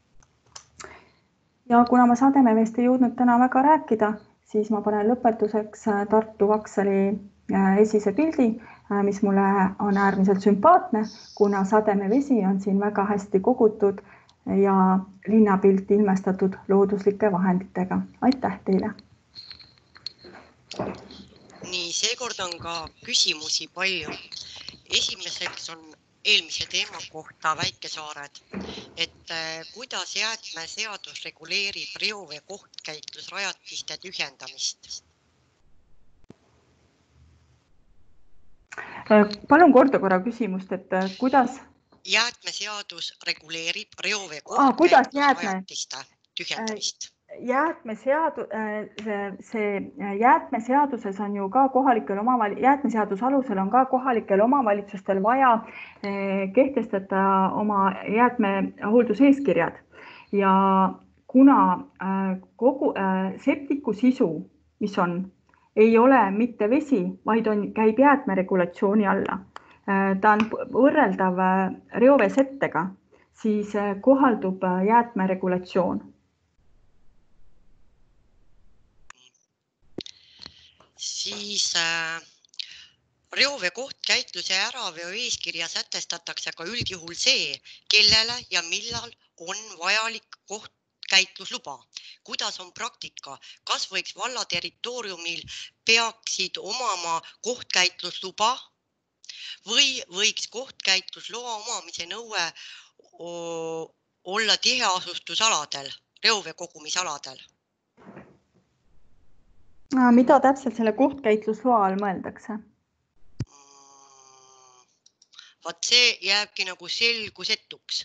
Ja kuna ma Sademeveest ei jõudnud täna väga rääkida, siis ma panen lõpetuseks Tartu Vaksali esise pildi, mis mulle on äärmiselt sümpaatne, kuna Sademevesi on siin väga hästi kogutud ja linnapilt ilmestatud looduslike vahenditega. Aitäh teile! Nii, seekord on ka küsimusi palju. Esimeseks on eelmise teema kohta väikesaared, et kuidas jäätmeseadus reguleerib reovee kohtkäitlusrajatiste tühjendamist? Palun korda korra küsimust, et kuidas... Jäätmeseadus reguleerib reovee ah, kohtkäitlusrajatiste tühjendamist. Jäätmeseadu, see jäätmeseaduses on ju ka kohalikel omavalitsustel, jäätmeseadus alusel on ka kohalikel omavalitsustel vaja kehtestada oma jäätmehoolduseeskirjad ja kuna kogu septiku sisu, mis on, ei ole mitte vesi, vaid on, käib jäätmeregulatsiooni alla. Ta on võrreldav reoveesettega, siis kohaldub jäätmeregulatsioon. Siis äh, reovee kohtkäitluse äraveo eeskirja sätestatakse ka üldjuhul see, kellele ja millal on vajalik kohtkäitlusluba. Kuidas on praktika? Kas võiks valla territooriumil peaksid omama kohtkäitlusluba või võiks kohtkäitlusloa omamise nõue olla tiheasustusaladel, reovee kogumisaladel? Mida täpselt selle kohtkäitlusloa all mõeldakse? Vaat see jääbki nagu selgusetuks.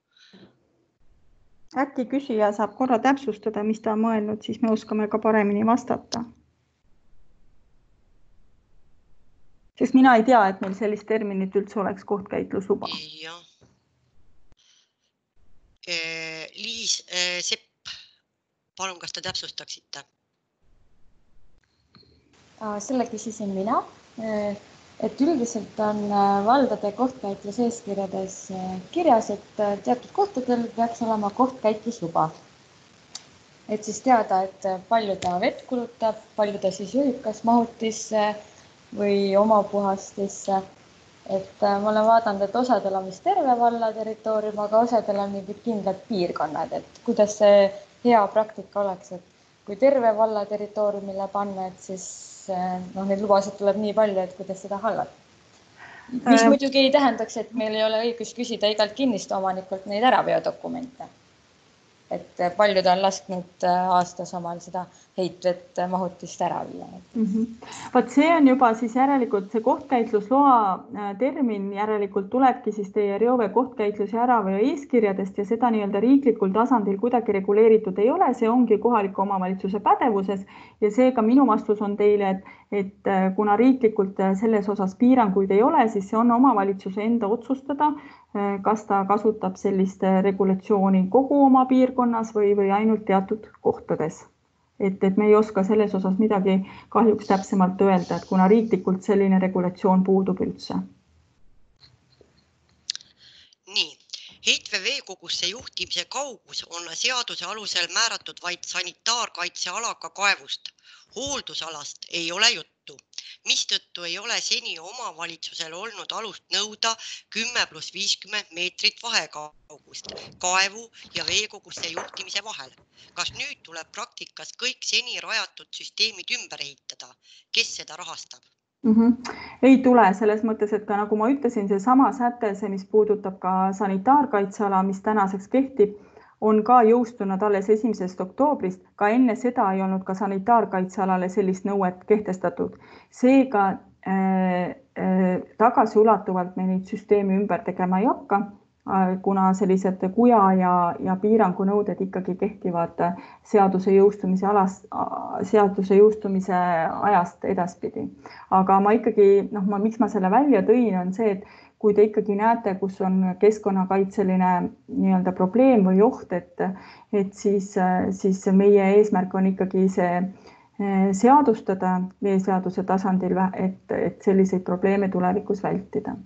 Äkki küsija saab korra täpsustada, mis ta on mõelnud, siis me oskame ka paremini vastata. Sest mina ei tea, et meil sellist terminit üldse oleks kohtkäitlusluba. Jah. Liis Sepp, palun, kas te täpsustaksite? Selle küsisin mina, et üldiselt on valdade kohtkäitluseeskirjades kirjas, et teatud kohtadel peaks olema kohtkäitlusluba. Et siis teada, et palju ta vett kulutab, palju ta siis juhib kas mahutisse või oma puhastisse. Et ma olen vaadanud, et osadel on vist terve valla territoorium, aga osadel on mingid kindlad piirkonnad, et kuidas see hea praktika oleks, et kui terve valla territooriumile panna, et siis no, neid lubasid tuleb nii palju, et kuidas seda hallata. Mis muidugi ei tähendaks, et meil ei ole õigus küsida igalt kinnistu omanikult neid äraveodokumente. Et paljud on lasknud aastas omal seda heitvett mahutist ära viia. Mm-hmm. Vaat see on juba siis järelikult see kohtkäitlusloa termin järelikult tulebki siis teie reovee kohtkäitlus ja äraveo eeskirjadest ja seda nii-öelda riiklikul tasandil kuidagi reguleeritud ei ole, see ongi kohaliku omavalitsuse pädevuses ja seega minu vastus on teile, et, et kuna riiklikult selles osas piiranguid ei ole, siis see on omavalitsuse enda otsustada, kas ta kasutab sellist regulatsiooni kogu oma piirkonnas või, või ainult teatud kohtades. Et, et me ei oska selles osas midagi kahjuks täpsemalt öelda, et kuna riiklikult selline regulatsioon puudub üldse. Nii, heitvee veekogusse juhtimise kaugus on seaduse alusel määratud vaid sanitaarkaitsealaga kaevust. Hooldusalast ei ole juttu, mistõttu ei ole seni omavalitsusel olnud alust nõuda kümme pluss viiskümmend meetrit vahekaugust kaevu ja veekogusse juhtimise vahel. Kas nüüd tuleb praktikas kõik seni rajatud süsteemid ümber ehitada? Kes seda rahastab? Mm-hmm. Ei tule selles mõttes, et ka nagu ma ütlesin, see sama säte, see, mis puudutab ka sanitaarkaitseala, mis tänaseks kehtib, on ka jõustunud alles esimesest oktoobrist, ka enne seda ei olnud ka sanitaarkaitsealale sellist nõuet kehtestatud. Seega äh, äh, tagasiulatuvalt me neid süsteemi ümber tegema ei hakka, äh, kuna sellised kuja ja, ja piirangu nõuded ikkagi kehtivad seaduse jõustumise, alast, seaduse jõustumise ajast edaspidi. Aga ma ikkagi, noh, ma, miks ma selle välja tõin, on see, et kui te ikkagi näete, kus on keskkonnakaitseline nii-öelda probleem või oht, et, et siis, siis meie eesmärk on ikkagi see seadustada veeseaduse tasandil, et, et selliseid probleeme tulevikus vältida.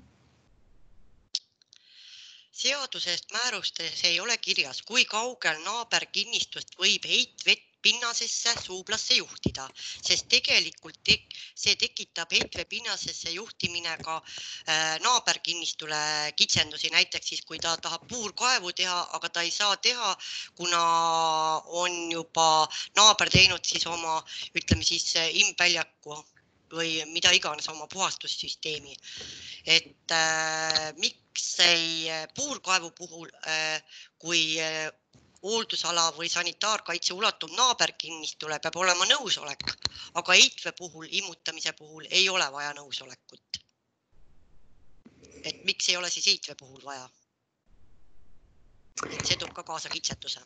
Seadusest määrustes ei ole kirjas, kui kaugel naaberkinnistust võib heitvett pinnasesse suublasse juhtida, sest tegelikult tek see tekitab heitvee pinnasesse juhtimine ka äh, naaberkinnistule kitsendusi, näiteks siis, kui ta tahab puurkaevu teha, aga ta ei saa teha, kuna on juba naaber teinud siis oma, ütleme siis imbväljaku või mida iganes oma puhastussüsteemi. Et äh, miks ei puurkaevu puhul, äh, kui äh, hooldusala või sanitaarkaitse ulatub naaberkinnistule, peab olema nõusolek, aga heitvee puhul, immutamise puhul ei ole vaja nõusolekut. Et miks ei ole siis heitvee puhul vaja? Et see toob ka kaasa kitsenduse.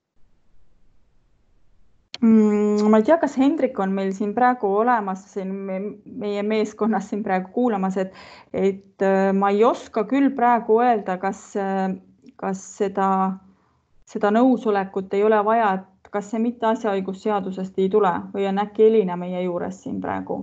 Mm, ma ei tea, kas Hendrik on meil siin praegu olemas, siin meie meeskonnas siin praegu kuulamas, et, et ma ei oska küll praegu öelda, kas, kas seda seda nõusolekut ei ole vaja, et kas see mitte asjaõigusseadusest ei tule või on äkki Elina meie juures siin praegu?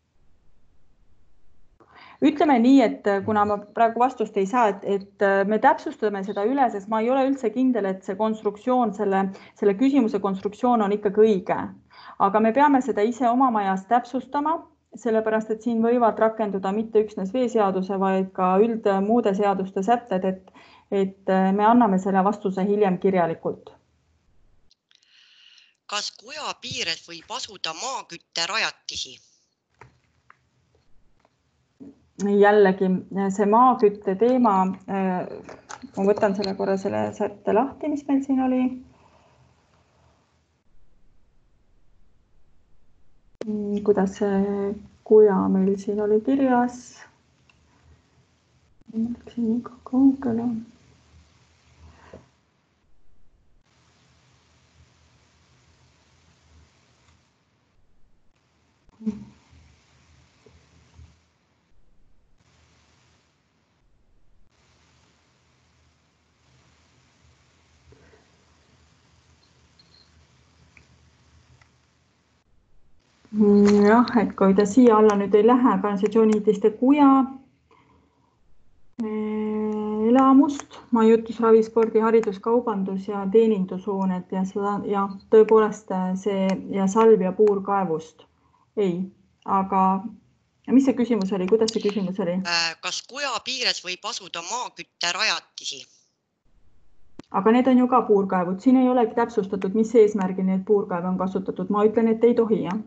Ütleme nii, et kuna ma praegu vastust ei saa, et, et me täpsustame seda üle, sest ma ei ole üldse kindel, et see konstruktsioon, selle, selle küsimuse konstruktsioon on ikkagi õige. Aga me peame seda ise oma majas täpsustama, sellepärast, et siin võivad rakenduda mitte üksnes veeseaduse, vaid ka üld muude seaduste sätted, et et me anname selle vastuse hiljem kirjalikult. Kas kuja piires võib asuda maakütte rajatisi? Jällegi see maakütte teema, ma võtan selle korra selle sätte lahti, mis meil siin oli. Kuidas see kuja meil siin oli kirjas? Siin ikka kaugele on. Jah, et kui ta siia alla nüüd ei lähe, kanalisatsioonitiste kuja, elamust, majutusravi, spordi, haridus, kaubandus ja teenindushooned ja, seda, ja tõepoolest see ja salv ja puurkaevust. Ei, aga mis see küsimus oli? Kuidas see küsimus oli? Kas kuja piires võib asuda maakütte rajatisi? Aga need on ju ka puurkaevud. Siin ei olegi täpsustatud, mis eesmärgi need puurkaev on kasutatud. Ma ütlen, et ei tohi, jah.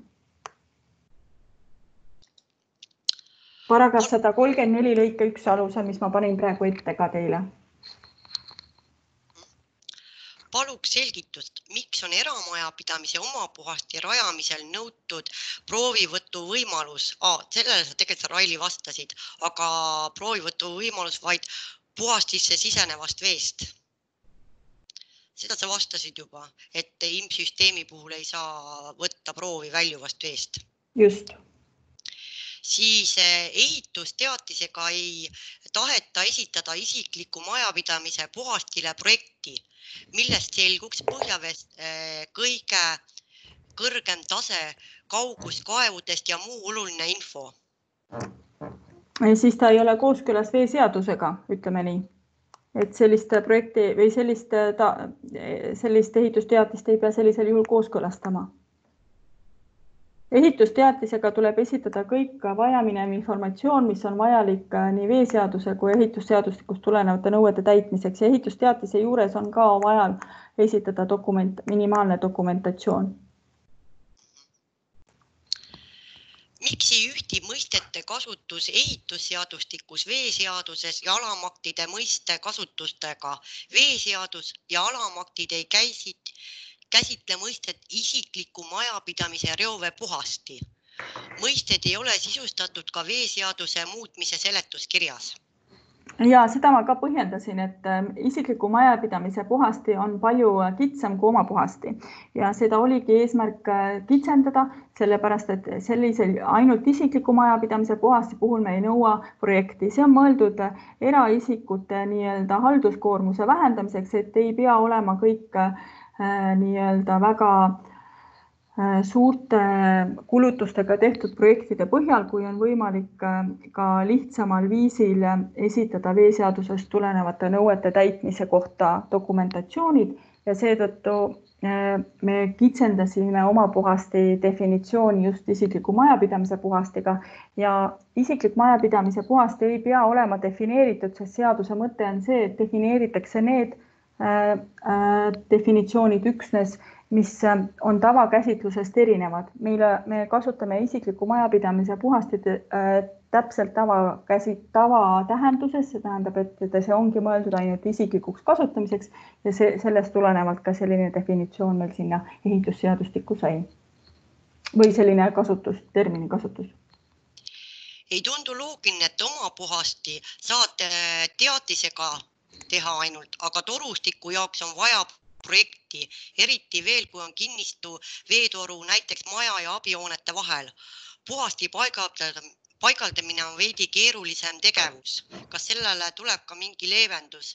Paragrahv sada kolmkümmend neli lõike üks alusel, mis ma panin praegu ette ka teile. Paluks selgitust, miks on eramajapidamise omapuhasti rajamisel nõutud proovivõtu võimalus? Ah, sellele sa tegelikult Raili vastasid, aga proovivõtu võimalus vaid puhastisse sisenevast veest. Seda sa vastasid juba, et imsüsteemi puhul ei saa võtta proovi väljuvast veest. Just. siis ehitusteatisega ei taheta esitada isikliku majapidamise puhastile projekti, millest selguks põhjaveest kõige kõrgem tase, kaugus kaevudest ja muu oluline info. Siis ta ei ole kooskõlas veeseadusega, ütleme nii, et sellist projekti või sellist, ta, sellist ehitusteatist ei pea sellisel juhul kooskõlastama. Ehitusteatisega tuleb esitada kõik vajaminev informatsioon, mis on vajalik nii veeseaduse kui ehitusseadustikust tulenevate nõuete täitmiseks ja ehitusteatise juures on ka vaja esitada dokument, minimaalne dokumentatsioon. Miks ei ühti mõistete kasutus ehitusseadustikus, veeseaduses ja alamaktide mõiste kasutustega? Veeseadus ja alamaktid ei käisid, käsitle mõistet isikliku majapidamise reovee puhasti. Mõisted ei ole sisustatud ka veeseaduse muutmise seletuskirjas. Ja seda ma ka põhjendasin, et isikliku majapidamise puhasti on palju kitsam kui oma puhasti ja seda oligi eesmärk kitsendada, sellepärast et sellisel ainult isikliku majapidamise puhasti puhul me ei nõua projekti. See on mõeldud eraisikute nii-öelda halduskoormuse vähendamiseks, et ei pea olema kõik nii-öelda väga suurte kulutustega tehtud projektide põhjal, kui on võimalik ka lihtsamal viisil esitada veeseadusest tulenevate nõuete täitmise kohta dokumentatsioonid ja seetõttu me kitsendasime oma puhasti definitsiooni just isikliku majapidamise puhastiga ja isiklik majapidamise puhasti ei pea olema defineeritud, sest seaduse mõte on see, et defineeritakse need definitsioonid üksnes, mis on tavakäsitlusest erinevad. Meile, me kasutame isikliku majapidamise puhastid äh, täpselt tavakäsi, tava tähenduses, see tähendab, et see ongi mõeldud ainult isiklikuks kasutamiseks ja see, sellest tulenevalt ka selline definitsioon meil sinna ehitusseadustikku sai. Või selline kasutus, termini kasutus. Ei tundu loogiline, et oma puhasti saate teatisega teha ainult, aga torustiku jaoks on vaja projekti, eriti veel, kui on kinnistu veetoru näiteks maja ja abihoonete vahel. Puhasti paigaldamine on veidi keerulisem tegevus. Kas sellele tuleb ka mingi leevendus?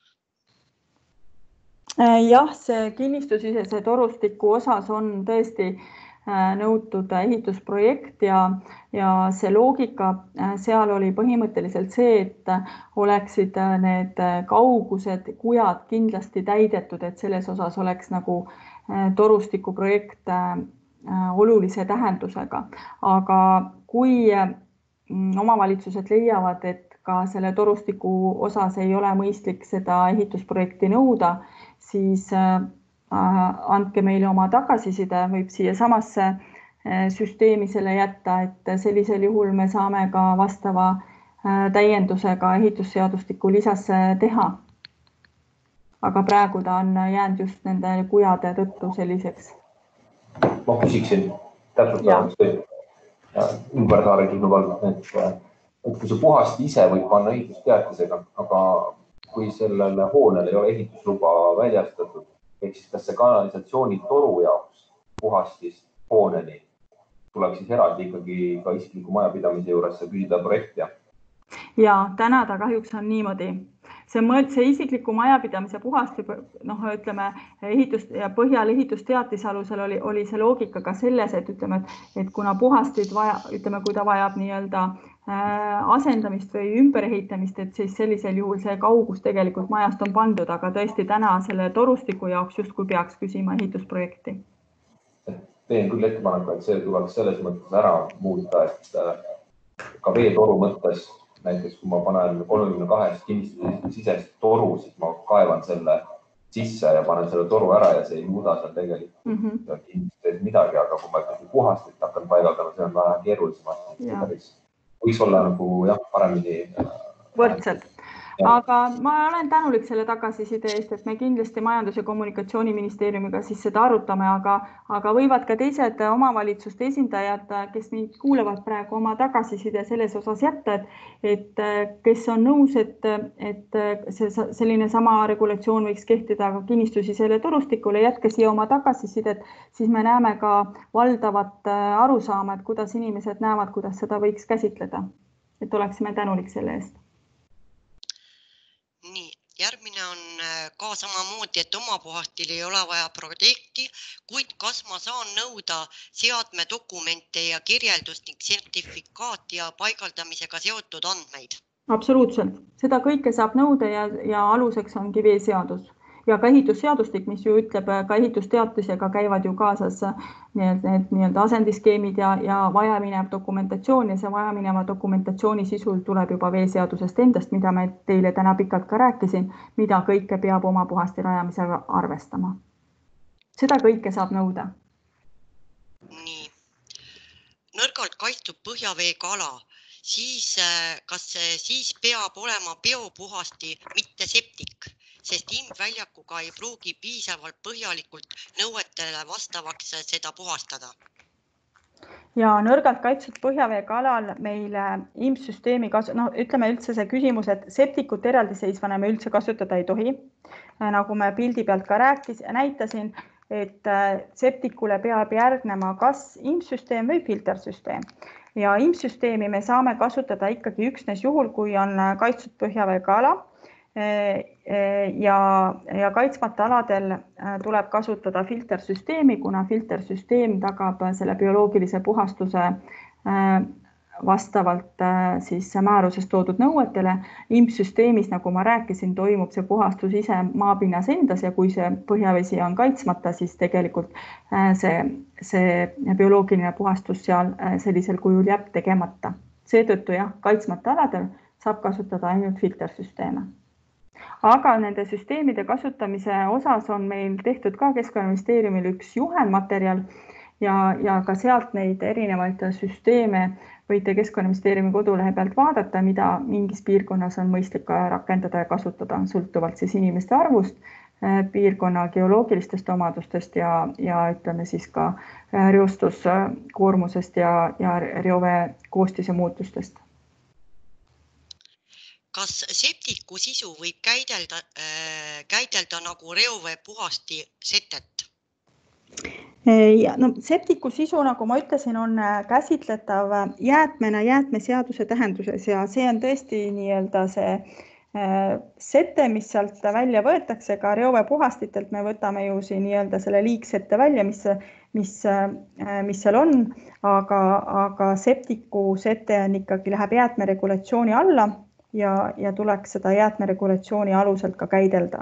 Jah, see kinnistusisese torustiku osas on tõesti nõutud ehitusprojekt ja, ja see loogika seal oli põhimõtteliselt see, et oleksid need kaugused, kujad kindlasti täidetud, et selles osas oleks nagu torustiku projekt olulise tähendusega. Aga kui omavalitsused leiavad, et ka selle torustiku osas ei ole mõistlik seda ehitusprojekti nõuda, siis andke meile oma tagasiside, võib siia samasse süsteemi selle jätta, et sellisel juhul me saame ka vastava täiendusega ehitusseadustiku lisasse teha. Aga praegu ta on jäänud just nende kujade tõttu selliseks. Ma küsiksin täpselt ümbersaare kinnuvall, et, et kui see puhasti ise võib panna ehitusteatisega, aga kui sellele hoonele ei ole ehitusluba väljastatud, ehk siis kas see kanalisatsiooni toru jaoks puhastist hooneni tuleb siis eraldi ikkagi ka isikliku majapidamise juures küsida projekti? Ja täna ta kahjuks on niimoodi. See, see isikliku majapidamise puhasti, noh, ütleme, ehitus ja põhjal ehitusteatise alusel oli, oli see loogika ka selles, et ütleme, et, et kuna puhastid vaja, ütleme, kui ta vajab nii-öelda asendamist või ümberehitamist, et siis sellisel juhul see kaugus tegelikult majast on pandud, aga tõesti täna selle torustiku jaoks justkui peaks küsima ehitusprojekti. Teen küll ettepaneku, et see tuleks selles mõttes ära muuta, et ka veetoru mõttes, näiteks kui ma panen kolmekümne kahest kinnistusisest toru, siis ma kaevan selle sisse ja panen selle toru ära ja see ei muuda seal tegelikult mm -hmm. midagi, aga kui ma puhastit hakkan paigaldama, see on vähe keerulisem. Võiks olla nagu jah, paremini võrdselt. aga ma olen tänulik selle tagasiside eest, et me kindlasti Majandus- ja Kommunikatsiooniministeeriumiga siis seda arutame, aga, aga võivad ka teised omavalitsuste esindajad, kes mind kuulevad praegu, oma tagasiside selles osas jätta, et, et kes on nõus, et, et see, selline sama regulatsioon võiks kehtida ka kinnistusi selle torustikule, jätke siia oma tagasisidet, siis me näeme ka valdavat arusaama, et kuidas inimesed näevad, kuidas seda võiks käsitleda, et oleksime tänulik selle eest. Nii, järgmine on ka samamoodi, et omapuhastil ei ole vaja projekti, kuid kas ma saan nõuda seadme dokumente ja kirjeldust ning sertifikaati ja paigaldamisega seotud andmeid? Absoluutselt. Seda kõike saab nõuda ja, ja aluseks ongi veeseadus ja ka ehitusseadustik, mis ju ütleb, ka ehitusteatisega käivad ju kaasas need, need nii-öelda asendiskeemid ja, ja vajaminev dokumentatsioon ja see vajamineva dokumentatsiooni sisul tuleb juba veeseadusest endast, mida me teile täna pikalt ka rääkisin, mida kõike peab omapuhasti rajamisega arvestama. Seda kõike saab nõuda. Nii. Nõrgalt kaitstud põhjaveega ala, siis kas siis peab olema biopuhasti, mitte septik? Sest ilmväljakuga ei pruugi piisavalt põhjalikult nõuetele vastavaks seda puhastada. Ja nõrgalt kaitstud põhjaveega alal meil I M S-süsteemi kasu... no, ütleme üldse see küsimus, et septikut eraldiseisvana me üldse kasutada ei tohi. Nagu me pildi pealt ka rääkis, näitasin, et septikule peab järgnema kas I M S-süsteem või filtersüsteem. Ja I M S-süsteemi me saame kasutada ikkagi üksnes juhul, kui on kaitstud põhjaveega ala. Ja, ja kaitsmata aladel tuleb kasutada filtersüsteemi, kuna filtersüsteem tagab selle bioloogilise puhastuse vastavalt siis määruses toodud nõuetele. I M S-süsteemis, nagu ma rääkisin, toimub see puhastus ise maapinnas endas ja kui see põhjavesi on kaitsmata, siis tegelikult see, see bioloogiline puhastus seal sellisel kujul jääb tegemata. Seetõttu jah, kaitsmata aladel saab kasutada ainult filtersüsteeme. Aga nende süsteemide kasutamise osas on meil tehtud ka Keskkonnaministeeriumil üks juhendmaterjal ja, ja ka sealt neid erinevaid süsteeme võite Keskkonnaministeeriumi kodulehe pealt vaadata, mida mingis piirkonnas on mõistlik rakendada ja kasutada, sõltuvalt siis inimeste arvust, piirkonna geoloogilistest omadustest ja, ja ütleme siis ka reostuskoormusest ja, ja reovee koostise muutustest. Kas septiku sisu võib käidelda, äh, käidelda nagu reovee puhasti setet? Ja, no, septiku sisu, nagu ma ütlesin, on käsitletav jäätmena jäätmeseaduse tähenduses ja see on tõesti nii-öelda see äh, sete, mis sealt välja võetakse, ka reovee puhastitelt me võtame ju siin nii-öelda selle liigsette välja, mis, mis, äh, mis seal on, aga, aga septiku sete on ikkagi läheb jäätmeregulatsiooni alla. Ja, ja tuleks seda jäätmeregulatsiooni aluselt ka käidelda.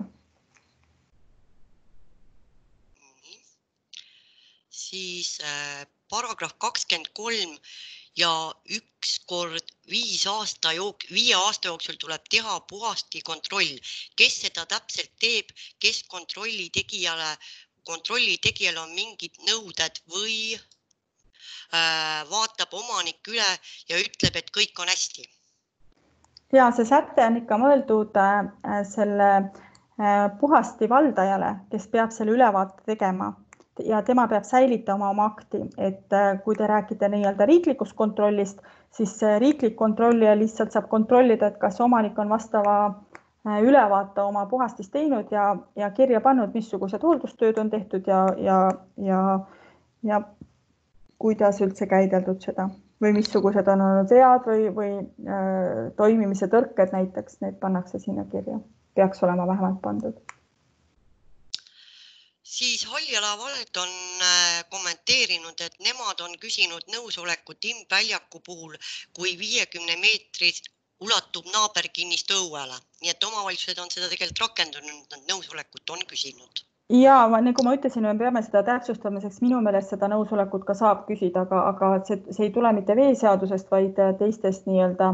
Siis äh, paragrahv kakskümmend kolm ja üks kord viis aasta jook, viie aasta jooksul tuleb teha puhasti kontroll. Kes seda täpselt teeb, kes kontrolli tegijale, kontrolli tegijal on mingid nõuded või äh, vaatab omanik üle ja ütleb, et kõik on hästi. Ja see sätte on ikka mõeldud selle puhasti valdajale, kes peab selle ülevaate tegema ja tema peab säilitama oma akti, et kui te räägite nii-öelda riiklikust kontrollist, siis riiklik kontrollija lihtsalt saab kontrollida, et kas omanik on vastava ülevaate oma puhastist teinud ja, ja kirja pannud, missugused hooldustööd on tehtud ja, ja, ja, ja kuidas üldse käideldud seda. Või missugused on olnud vead või, või äh, toimimise tõrked näiteks, need pannakse sinna kirja. Peaks olema vähemalt pandud. Siis Halljala vald on äh, kommenteerinud, et nemad on küsinud nõusolekut ilmväljaku puhul, kui viiekümne meetris ulatub naaberkinnist õuele. Nii et omavalitsused on seda tegelikult rakendunud, nad nõusolekut on küsinud. Ja nagu ma ütlesin, me peame seda täpsustamiseks, minu meelest seda nõusolekut ka saab küsida, aga, aga see, see ei tule mitte veeseadusest, vaid teistest nii-öelda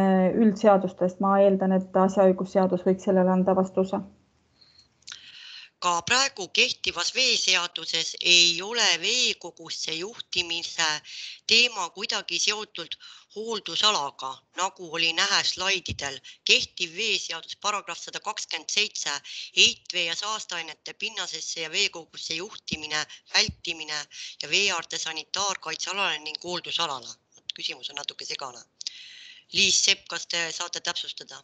üldseadustest. Ma eeldan, et asjaõigusseadus võiks sellele anda vastuse. ka praegu kehtivas veeseaduses ei ole veekogusse juhtimise teema kuidagi seotud hooldusalaga, nagu oli näha slaididel. Kehtiv veeseadus paragrahv sada kakskümmend seitse, heitvee ja saasteainete pinnasesse ja veekogusse juhtimine, vältimine ja veeaarde sanitaarkaitsealale ning hooldusalale. Küsimus on natuke segane. Liis Sepp, kas te saate täpsustada?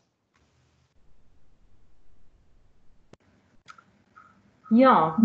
Jaa,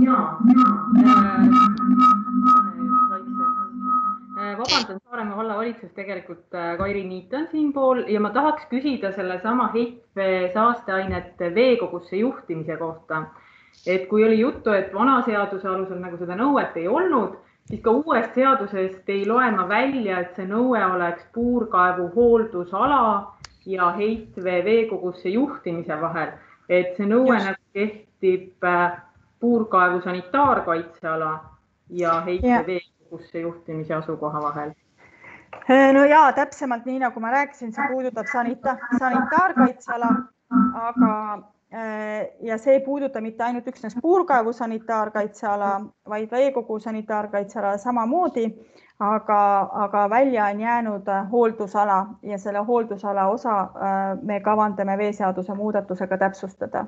vabandan Saaremaa vallavalitsus, tegelikult Kairi Niit on siin pool ja ma tahaks küsida selle sama heitvee saasteainete veekogusse juhtimise kohta. Et kui oli juttu, et vana seaduse alusel nagu seda nõuet ei olnud, siis ka uuest seadusest ei loe ma välja, et see nõue oleks puurkaevu hooldusala ja heitvee veekogusse juhtimise vahel. Et see nõue Just. nagu kehtib puurkaevu sanitaarkaitseala ja heitvee veekogusse juhtimise asukoha vahel. No jaa, täpsemalt nii nagu ma rääkisin, see puudutab sanita sanitaarkaitseala, aga ja see ei puuduta mitte ainult üksnes puurkaevu sanitaarkaitseala, vaid veekogu sanitaarkaitseala samamoodi, aga, aga välja on jäänud hooldusala ja selle hooldusala osa me kavandame veeseaduse muudatusega täpsustada.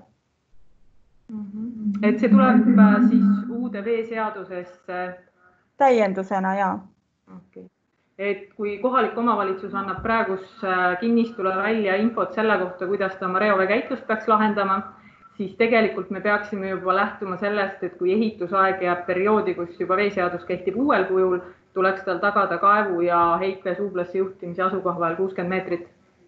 Et see tuleb siis uude veeseadusesse täiendusena, jaa. Okay. Et kui kohalik omavalitsus annab praegus kinnistule välja infot selle kohta, kuidas ta oma reoveekäitlust peaks lahendama, siis tegelikult me peaksime juba lähtuma sellest, et kui ehitusaeg jääb perioodi, kus juba veeseadus kehtib uuel kujul, tuleks tal tagada kaevu ja heitvee suublasse juhtimise asukoha vahel kuuskümmend meetrit.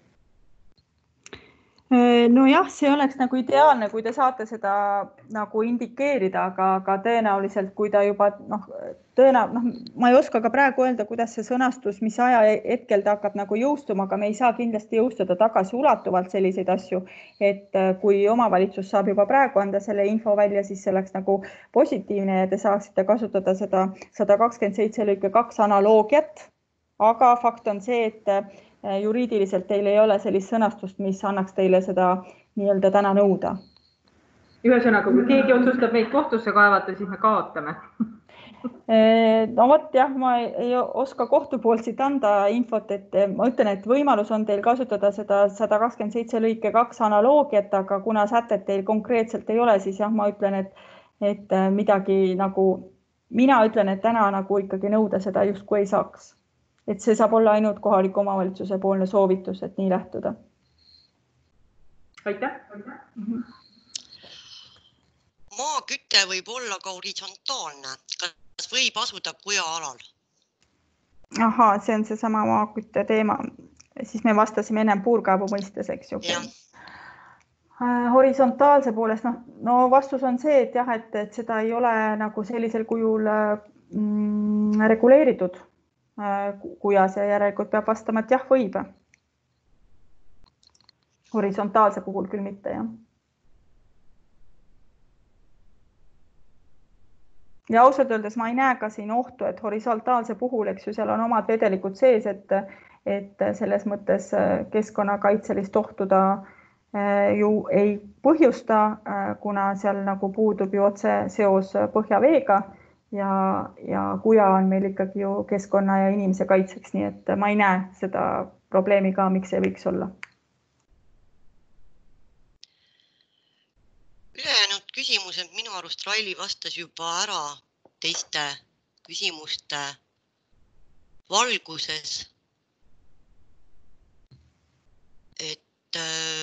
No jah, see oleks nagu ideaalne, kui te saate seda nagu indikeerida, aga, aga tõenäoliselt, kui ta juba, noh, tõena, noh, ma ei oska ka praegu öelda, kuidas see sõnastus, mis aja hetkel ta hakkab nagu jõustuma, aga me ei saa kindlasti jõustada tagasi ulatuvalt selliseid asju, et kui omavalitsus saab juba praegu anda selle info välja, siis see oleks nagu positiivne ja te saaksite kasutada seda sada kakskümmend seitse lõike kaks analoogiat, aga fakt on see, et juriidiliselt teil ei ole sellist sõnastust, mis annaks teile seda nii-öelda täna nõuda. Ühesõnaga, kui keegi otsustab meid kohtusse kaevata, siis me kaotame. No vot, jah, ma ei oska kohtu poolt siit anda infot, et ma ütlen, et võimalus on teil kasutada seda sada kakskümmend seitse lõike kaks analoogiat, aga kuna sätet teil konkreetselt ei ole, siis jah, ma ütlen, et, et midagi nagu, mina ütlen, et täna nagu ikkagi nõuda seda justkui ei saaks. Et see saab olla ainult kohaliku omavalitsuse poolne soovitus, et nii lähtuda. Aitäh. Maaküte võib olla ka horisontaalne. Kas võib asuda kuja-alal? Aha, see on see sama maakütte teema. Siis me vastasime ennem puurkaevu mõistes, eks ju. Ja. Horisontaalse poolest, no, no vastus on see, et jah, et, et seda ei ole nagu sellisel kujul mm, reguleeritud. Kujas ja järelikult peab vastama, et jah, võib. Horisontaalse puhul küll mitte, jah. Ja ausalt öeldes ma ei näe ka siin ohtu, et horisontaalse puhul, eks ju, seal on omad vedelikud sees, et, et selles mõttes keskkonnakaitselist ohtu ta ju ei põhjusta, kuna seal nagu puudub ju otse seos põhjaveega. Ja, ja kuja on meil ikkagi ju keskkonna ja inimese kaitseks, nii et ma ei näe seda probleemi ka, miks see võiks olla. Ülejäänud küsimused minu arust Raili vastas juba ära teiste küsimuste valguses. Et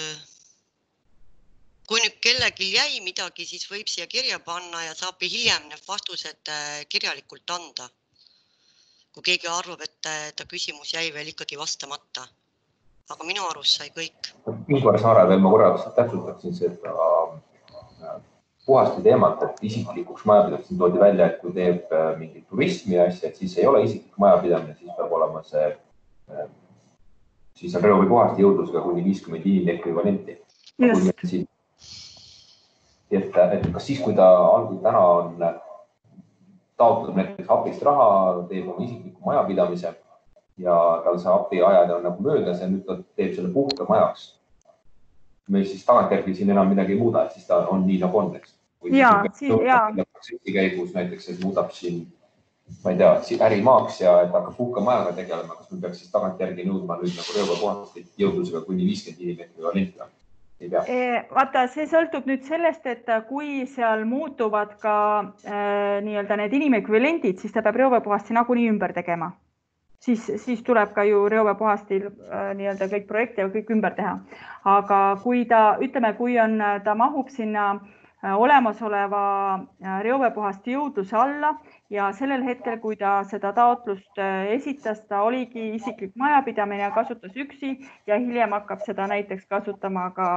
kui nüüd kellelgi jäi midagi, siis võib siia kirja panna ja saab hiljem need vastused kirjalikult anda. Kui keegi arvab, et ta küsimus jäi veel ikkagi vastamata. Aga minu arust sai kõik. Ingvar Saare veel ma korraks täpsustaksin seda puhasti teemat, et isiklikuks majapidamist toodi välja, et kui teeb mingit turismi asja, et siis ei ole isiklik majapidamine, siis peab olema see, siis on reovi puhasti jõudlusega kuni viiskümmend inimekvivalenti. Yes. Et, et kas siis, kui ta algul täna on taotleb näiteks apist raha, teeb oma isikliku majapidamise ja tal see api ajad on nagu möödas ja nüüd ta teeb selle puhta majaks. Me siis tagantjärgi siin enam midagi ei muuda, et siis ta on nii nagu on, eks. või ja, siis siis, ja. protsessi käigus näiteks, et muudab siin, ma ei tea, ärimaaks ja et hakkab puhkemajaga tegelema, kas me peaks siis tagantjärgi nõudma nüüd nagu reoveepuhastid jõudlusega kuni viiskümmend inimest ekvivalenti? Ei pea. Vaata, see sõltub nüüd sellest, et kui seal muutuvad ka äh, nii-öelda need inimekvivalendid, siis ta peab reoveepuhasti nagunii ümber tegema. Siis, siis tuleb ka ju reoveepuhastil äh, nii-öelda kõik projekte ja kõik ümber teha. Aga kui ta, ütleme, kui on, ta mahub sinna äh, olemasoleva äh, reoveepuhasti jõudluse alla ja sellel hetkel, kui ta seda taotlust äh, esitas, ta oligi isiklik majapidamine ja kasutas üksi ja hiljem hakkab seda näiteks kasutama ka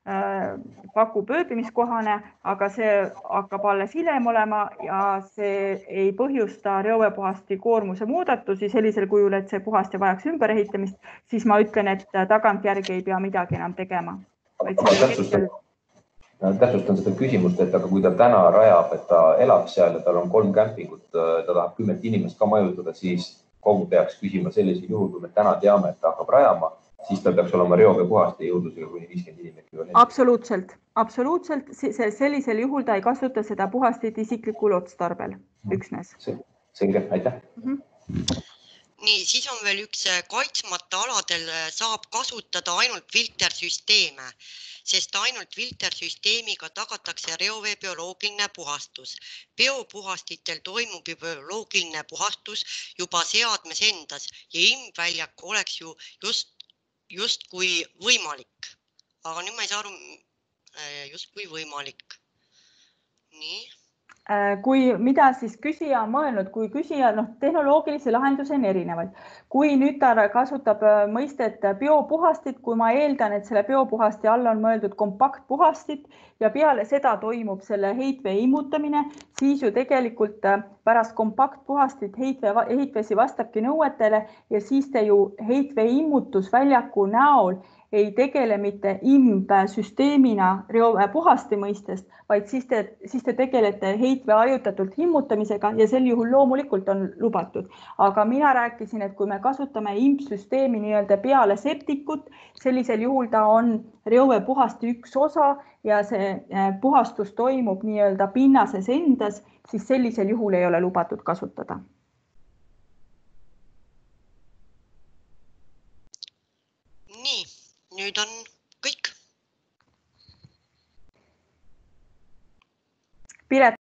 pakub ööbimiskohane, aga see hakkab alles hiljem olema ja see ei põhjusta reoveepuhasti koormuse muudatusi sellisel kujul, et see puhasti vajaks ümberehitamist, siis ma ütlen, et tagantjärgi ei pea midagi enam tegema. Täpsustan, täpsustan seda küsimust, et aga kui ta täna rajab, et ta elab seal ja tal on kolm kämpingut, ta tahab kümmet inimest ka majutada, siis kogu peaks küsima sellisel juhul, kui me täna teame, et ta hakkab rajama, siis ta peaks olema reoveepuhasti jõudlusega kuni viiskümmend inimest. Absoluutselt, absoluutselt. Sellisel juhul ta ei kasuta seda puhastit isiklikul otstarbel üksnes. Selge, aitäh. Mm -hmm. Nii, siis on veel üks kaitsmata aladel saab kasutada ainult filtersüsteeme, sest ainult filtersüsteemiga tagatakse reovee bioloogiline puhastus. Biopuhastitel toimub bioloogiline puhastus juba seadmes endas ja ilmväljak oleks ju just justkui võimalik. Aga nüüd ma ei saa aru, justkui võimalik. Nii. Kui mida siis küsija on mõelnud, kui küsija, noh, tehnoloogilisi lahendusi on erinevaid. Kui nüüd ta kasutab mõistet biopuhastit, kui ma eeldan, et selle biopuhasti alla on mõeldud kompaktpuhastit ja peale seda toimub selle heitvee immutamine, siis ju tegelikult pärast kompaktpuhastit heitvee, heitvesi vastabki nõuetele ja siis te ju heitvee immutusväljaku näol ei tegele mitte imbsüsteemina reoveepuhasti mõistest, vaid siis te, siis te tegelete heitvee hajutatult immutamisega ja sel juhul loomulikult on lubatud. Aga mina rääkisin, et kui me kasutame imbsüsteemi nii-öelda peale septikut, sellisel juhul ta on reoveepuhasti üks osa ja see puhastus toimub nii-öelda pinnases endas, siis sellisel juhul ei ole lubatud kasutada. Nii. Nüüd on kõik. Piret.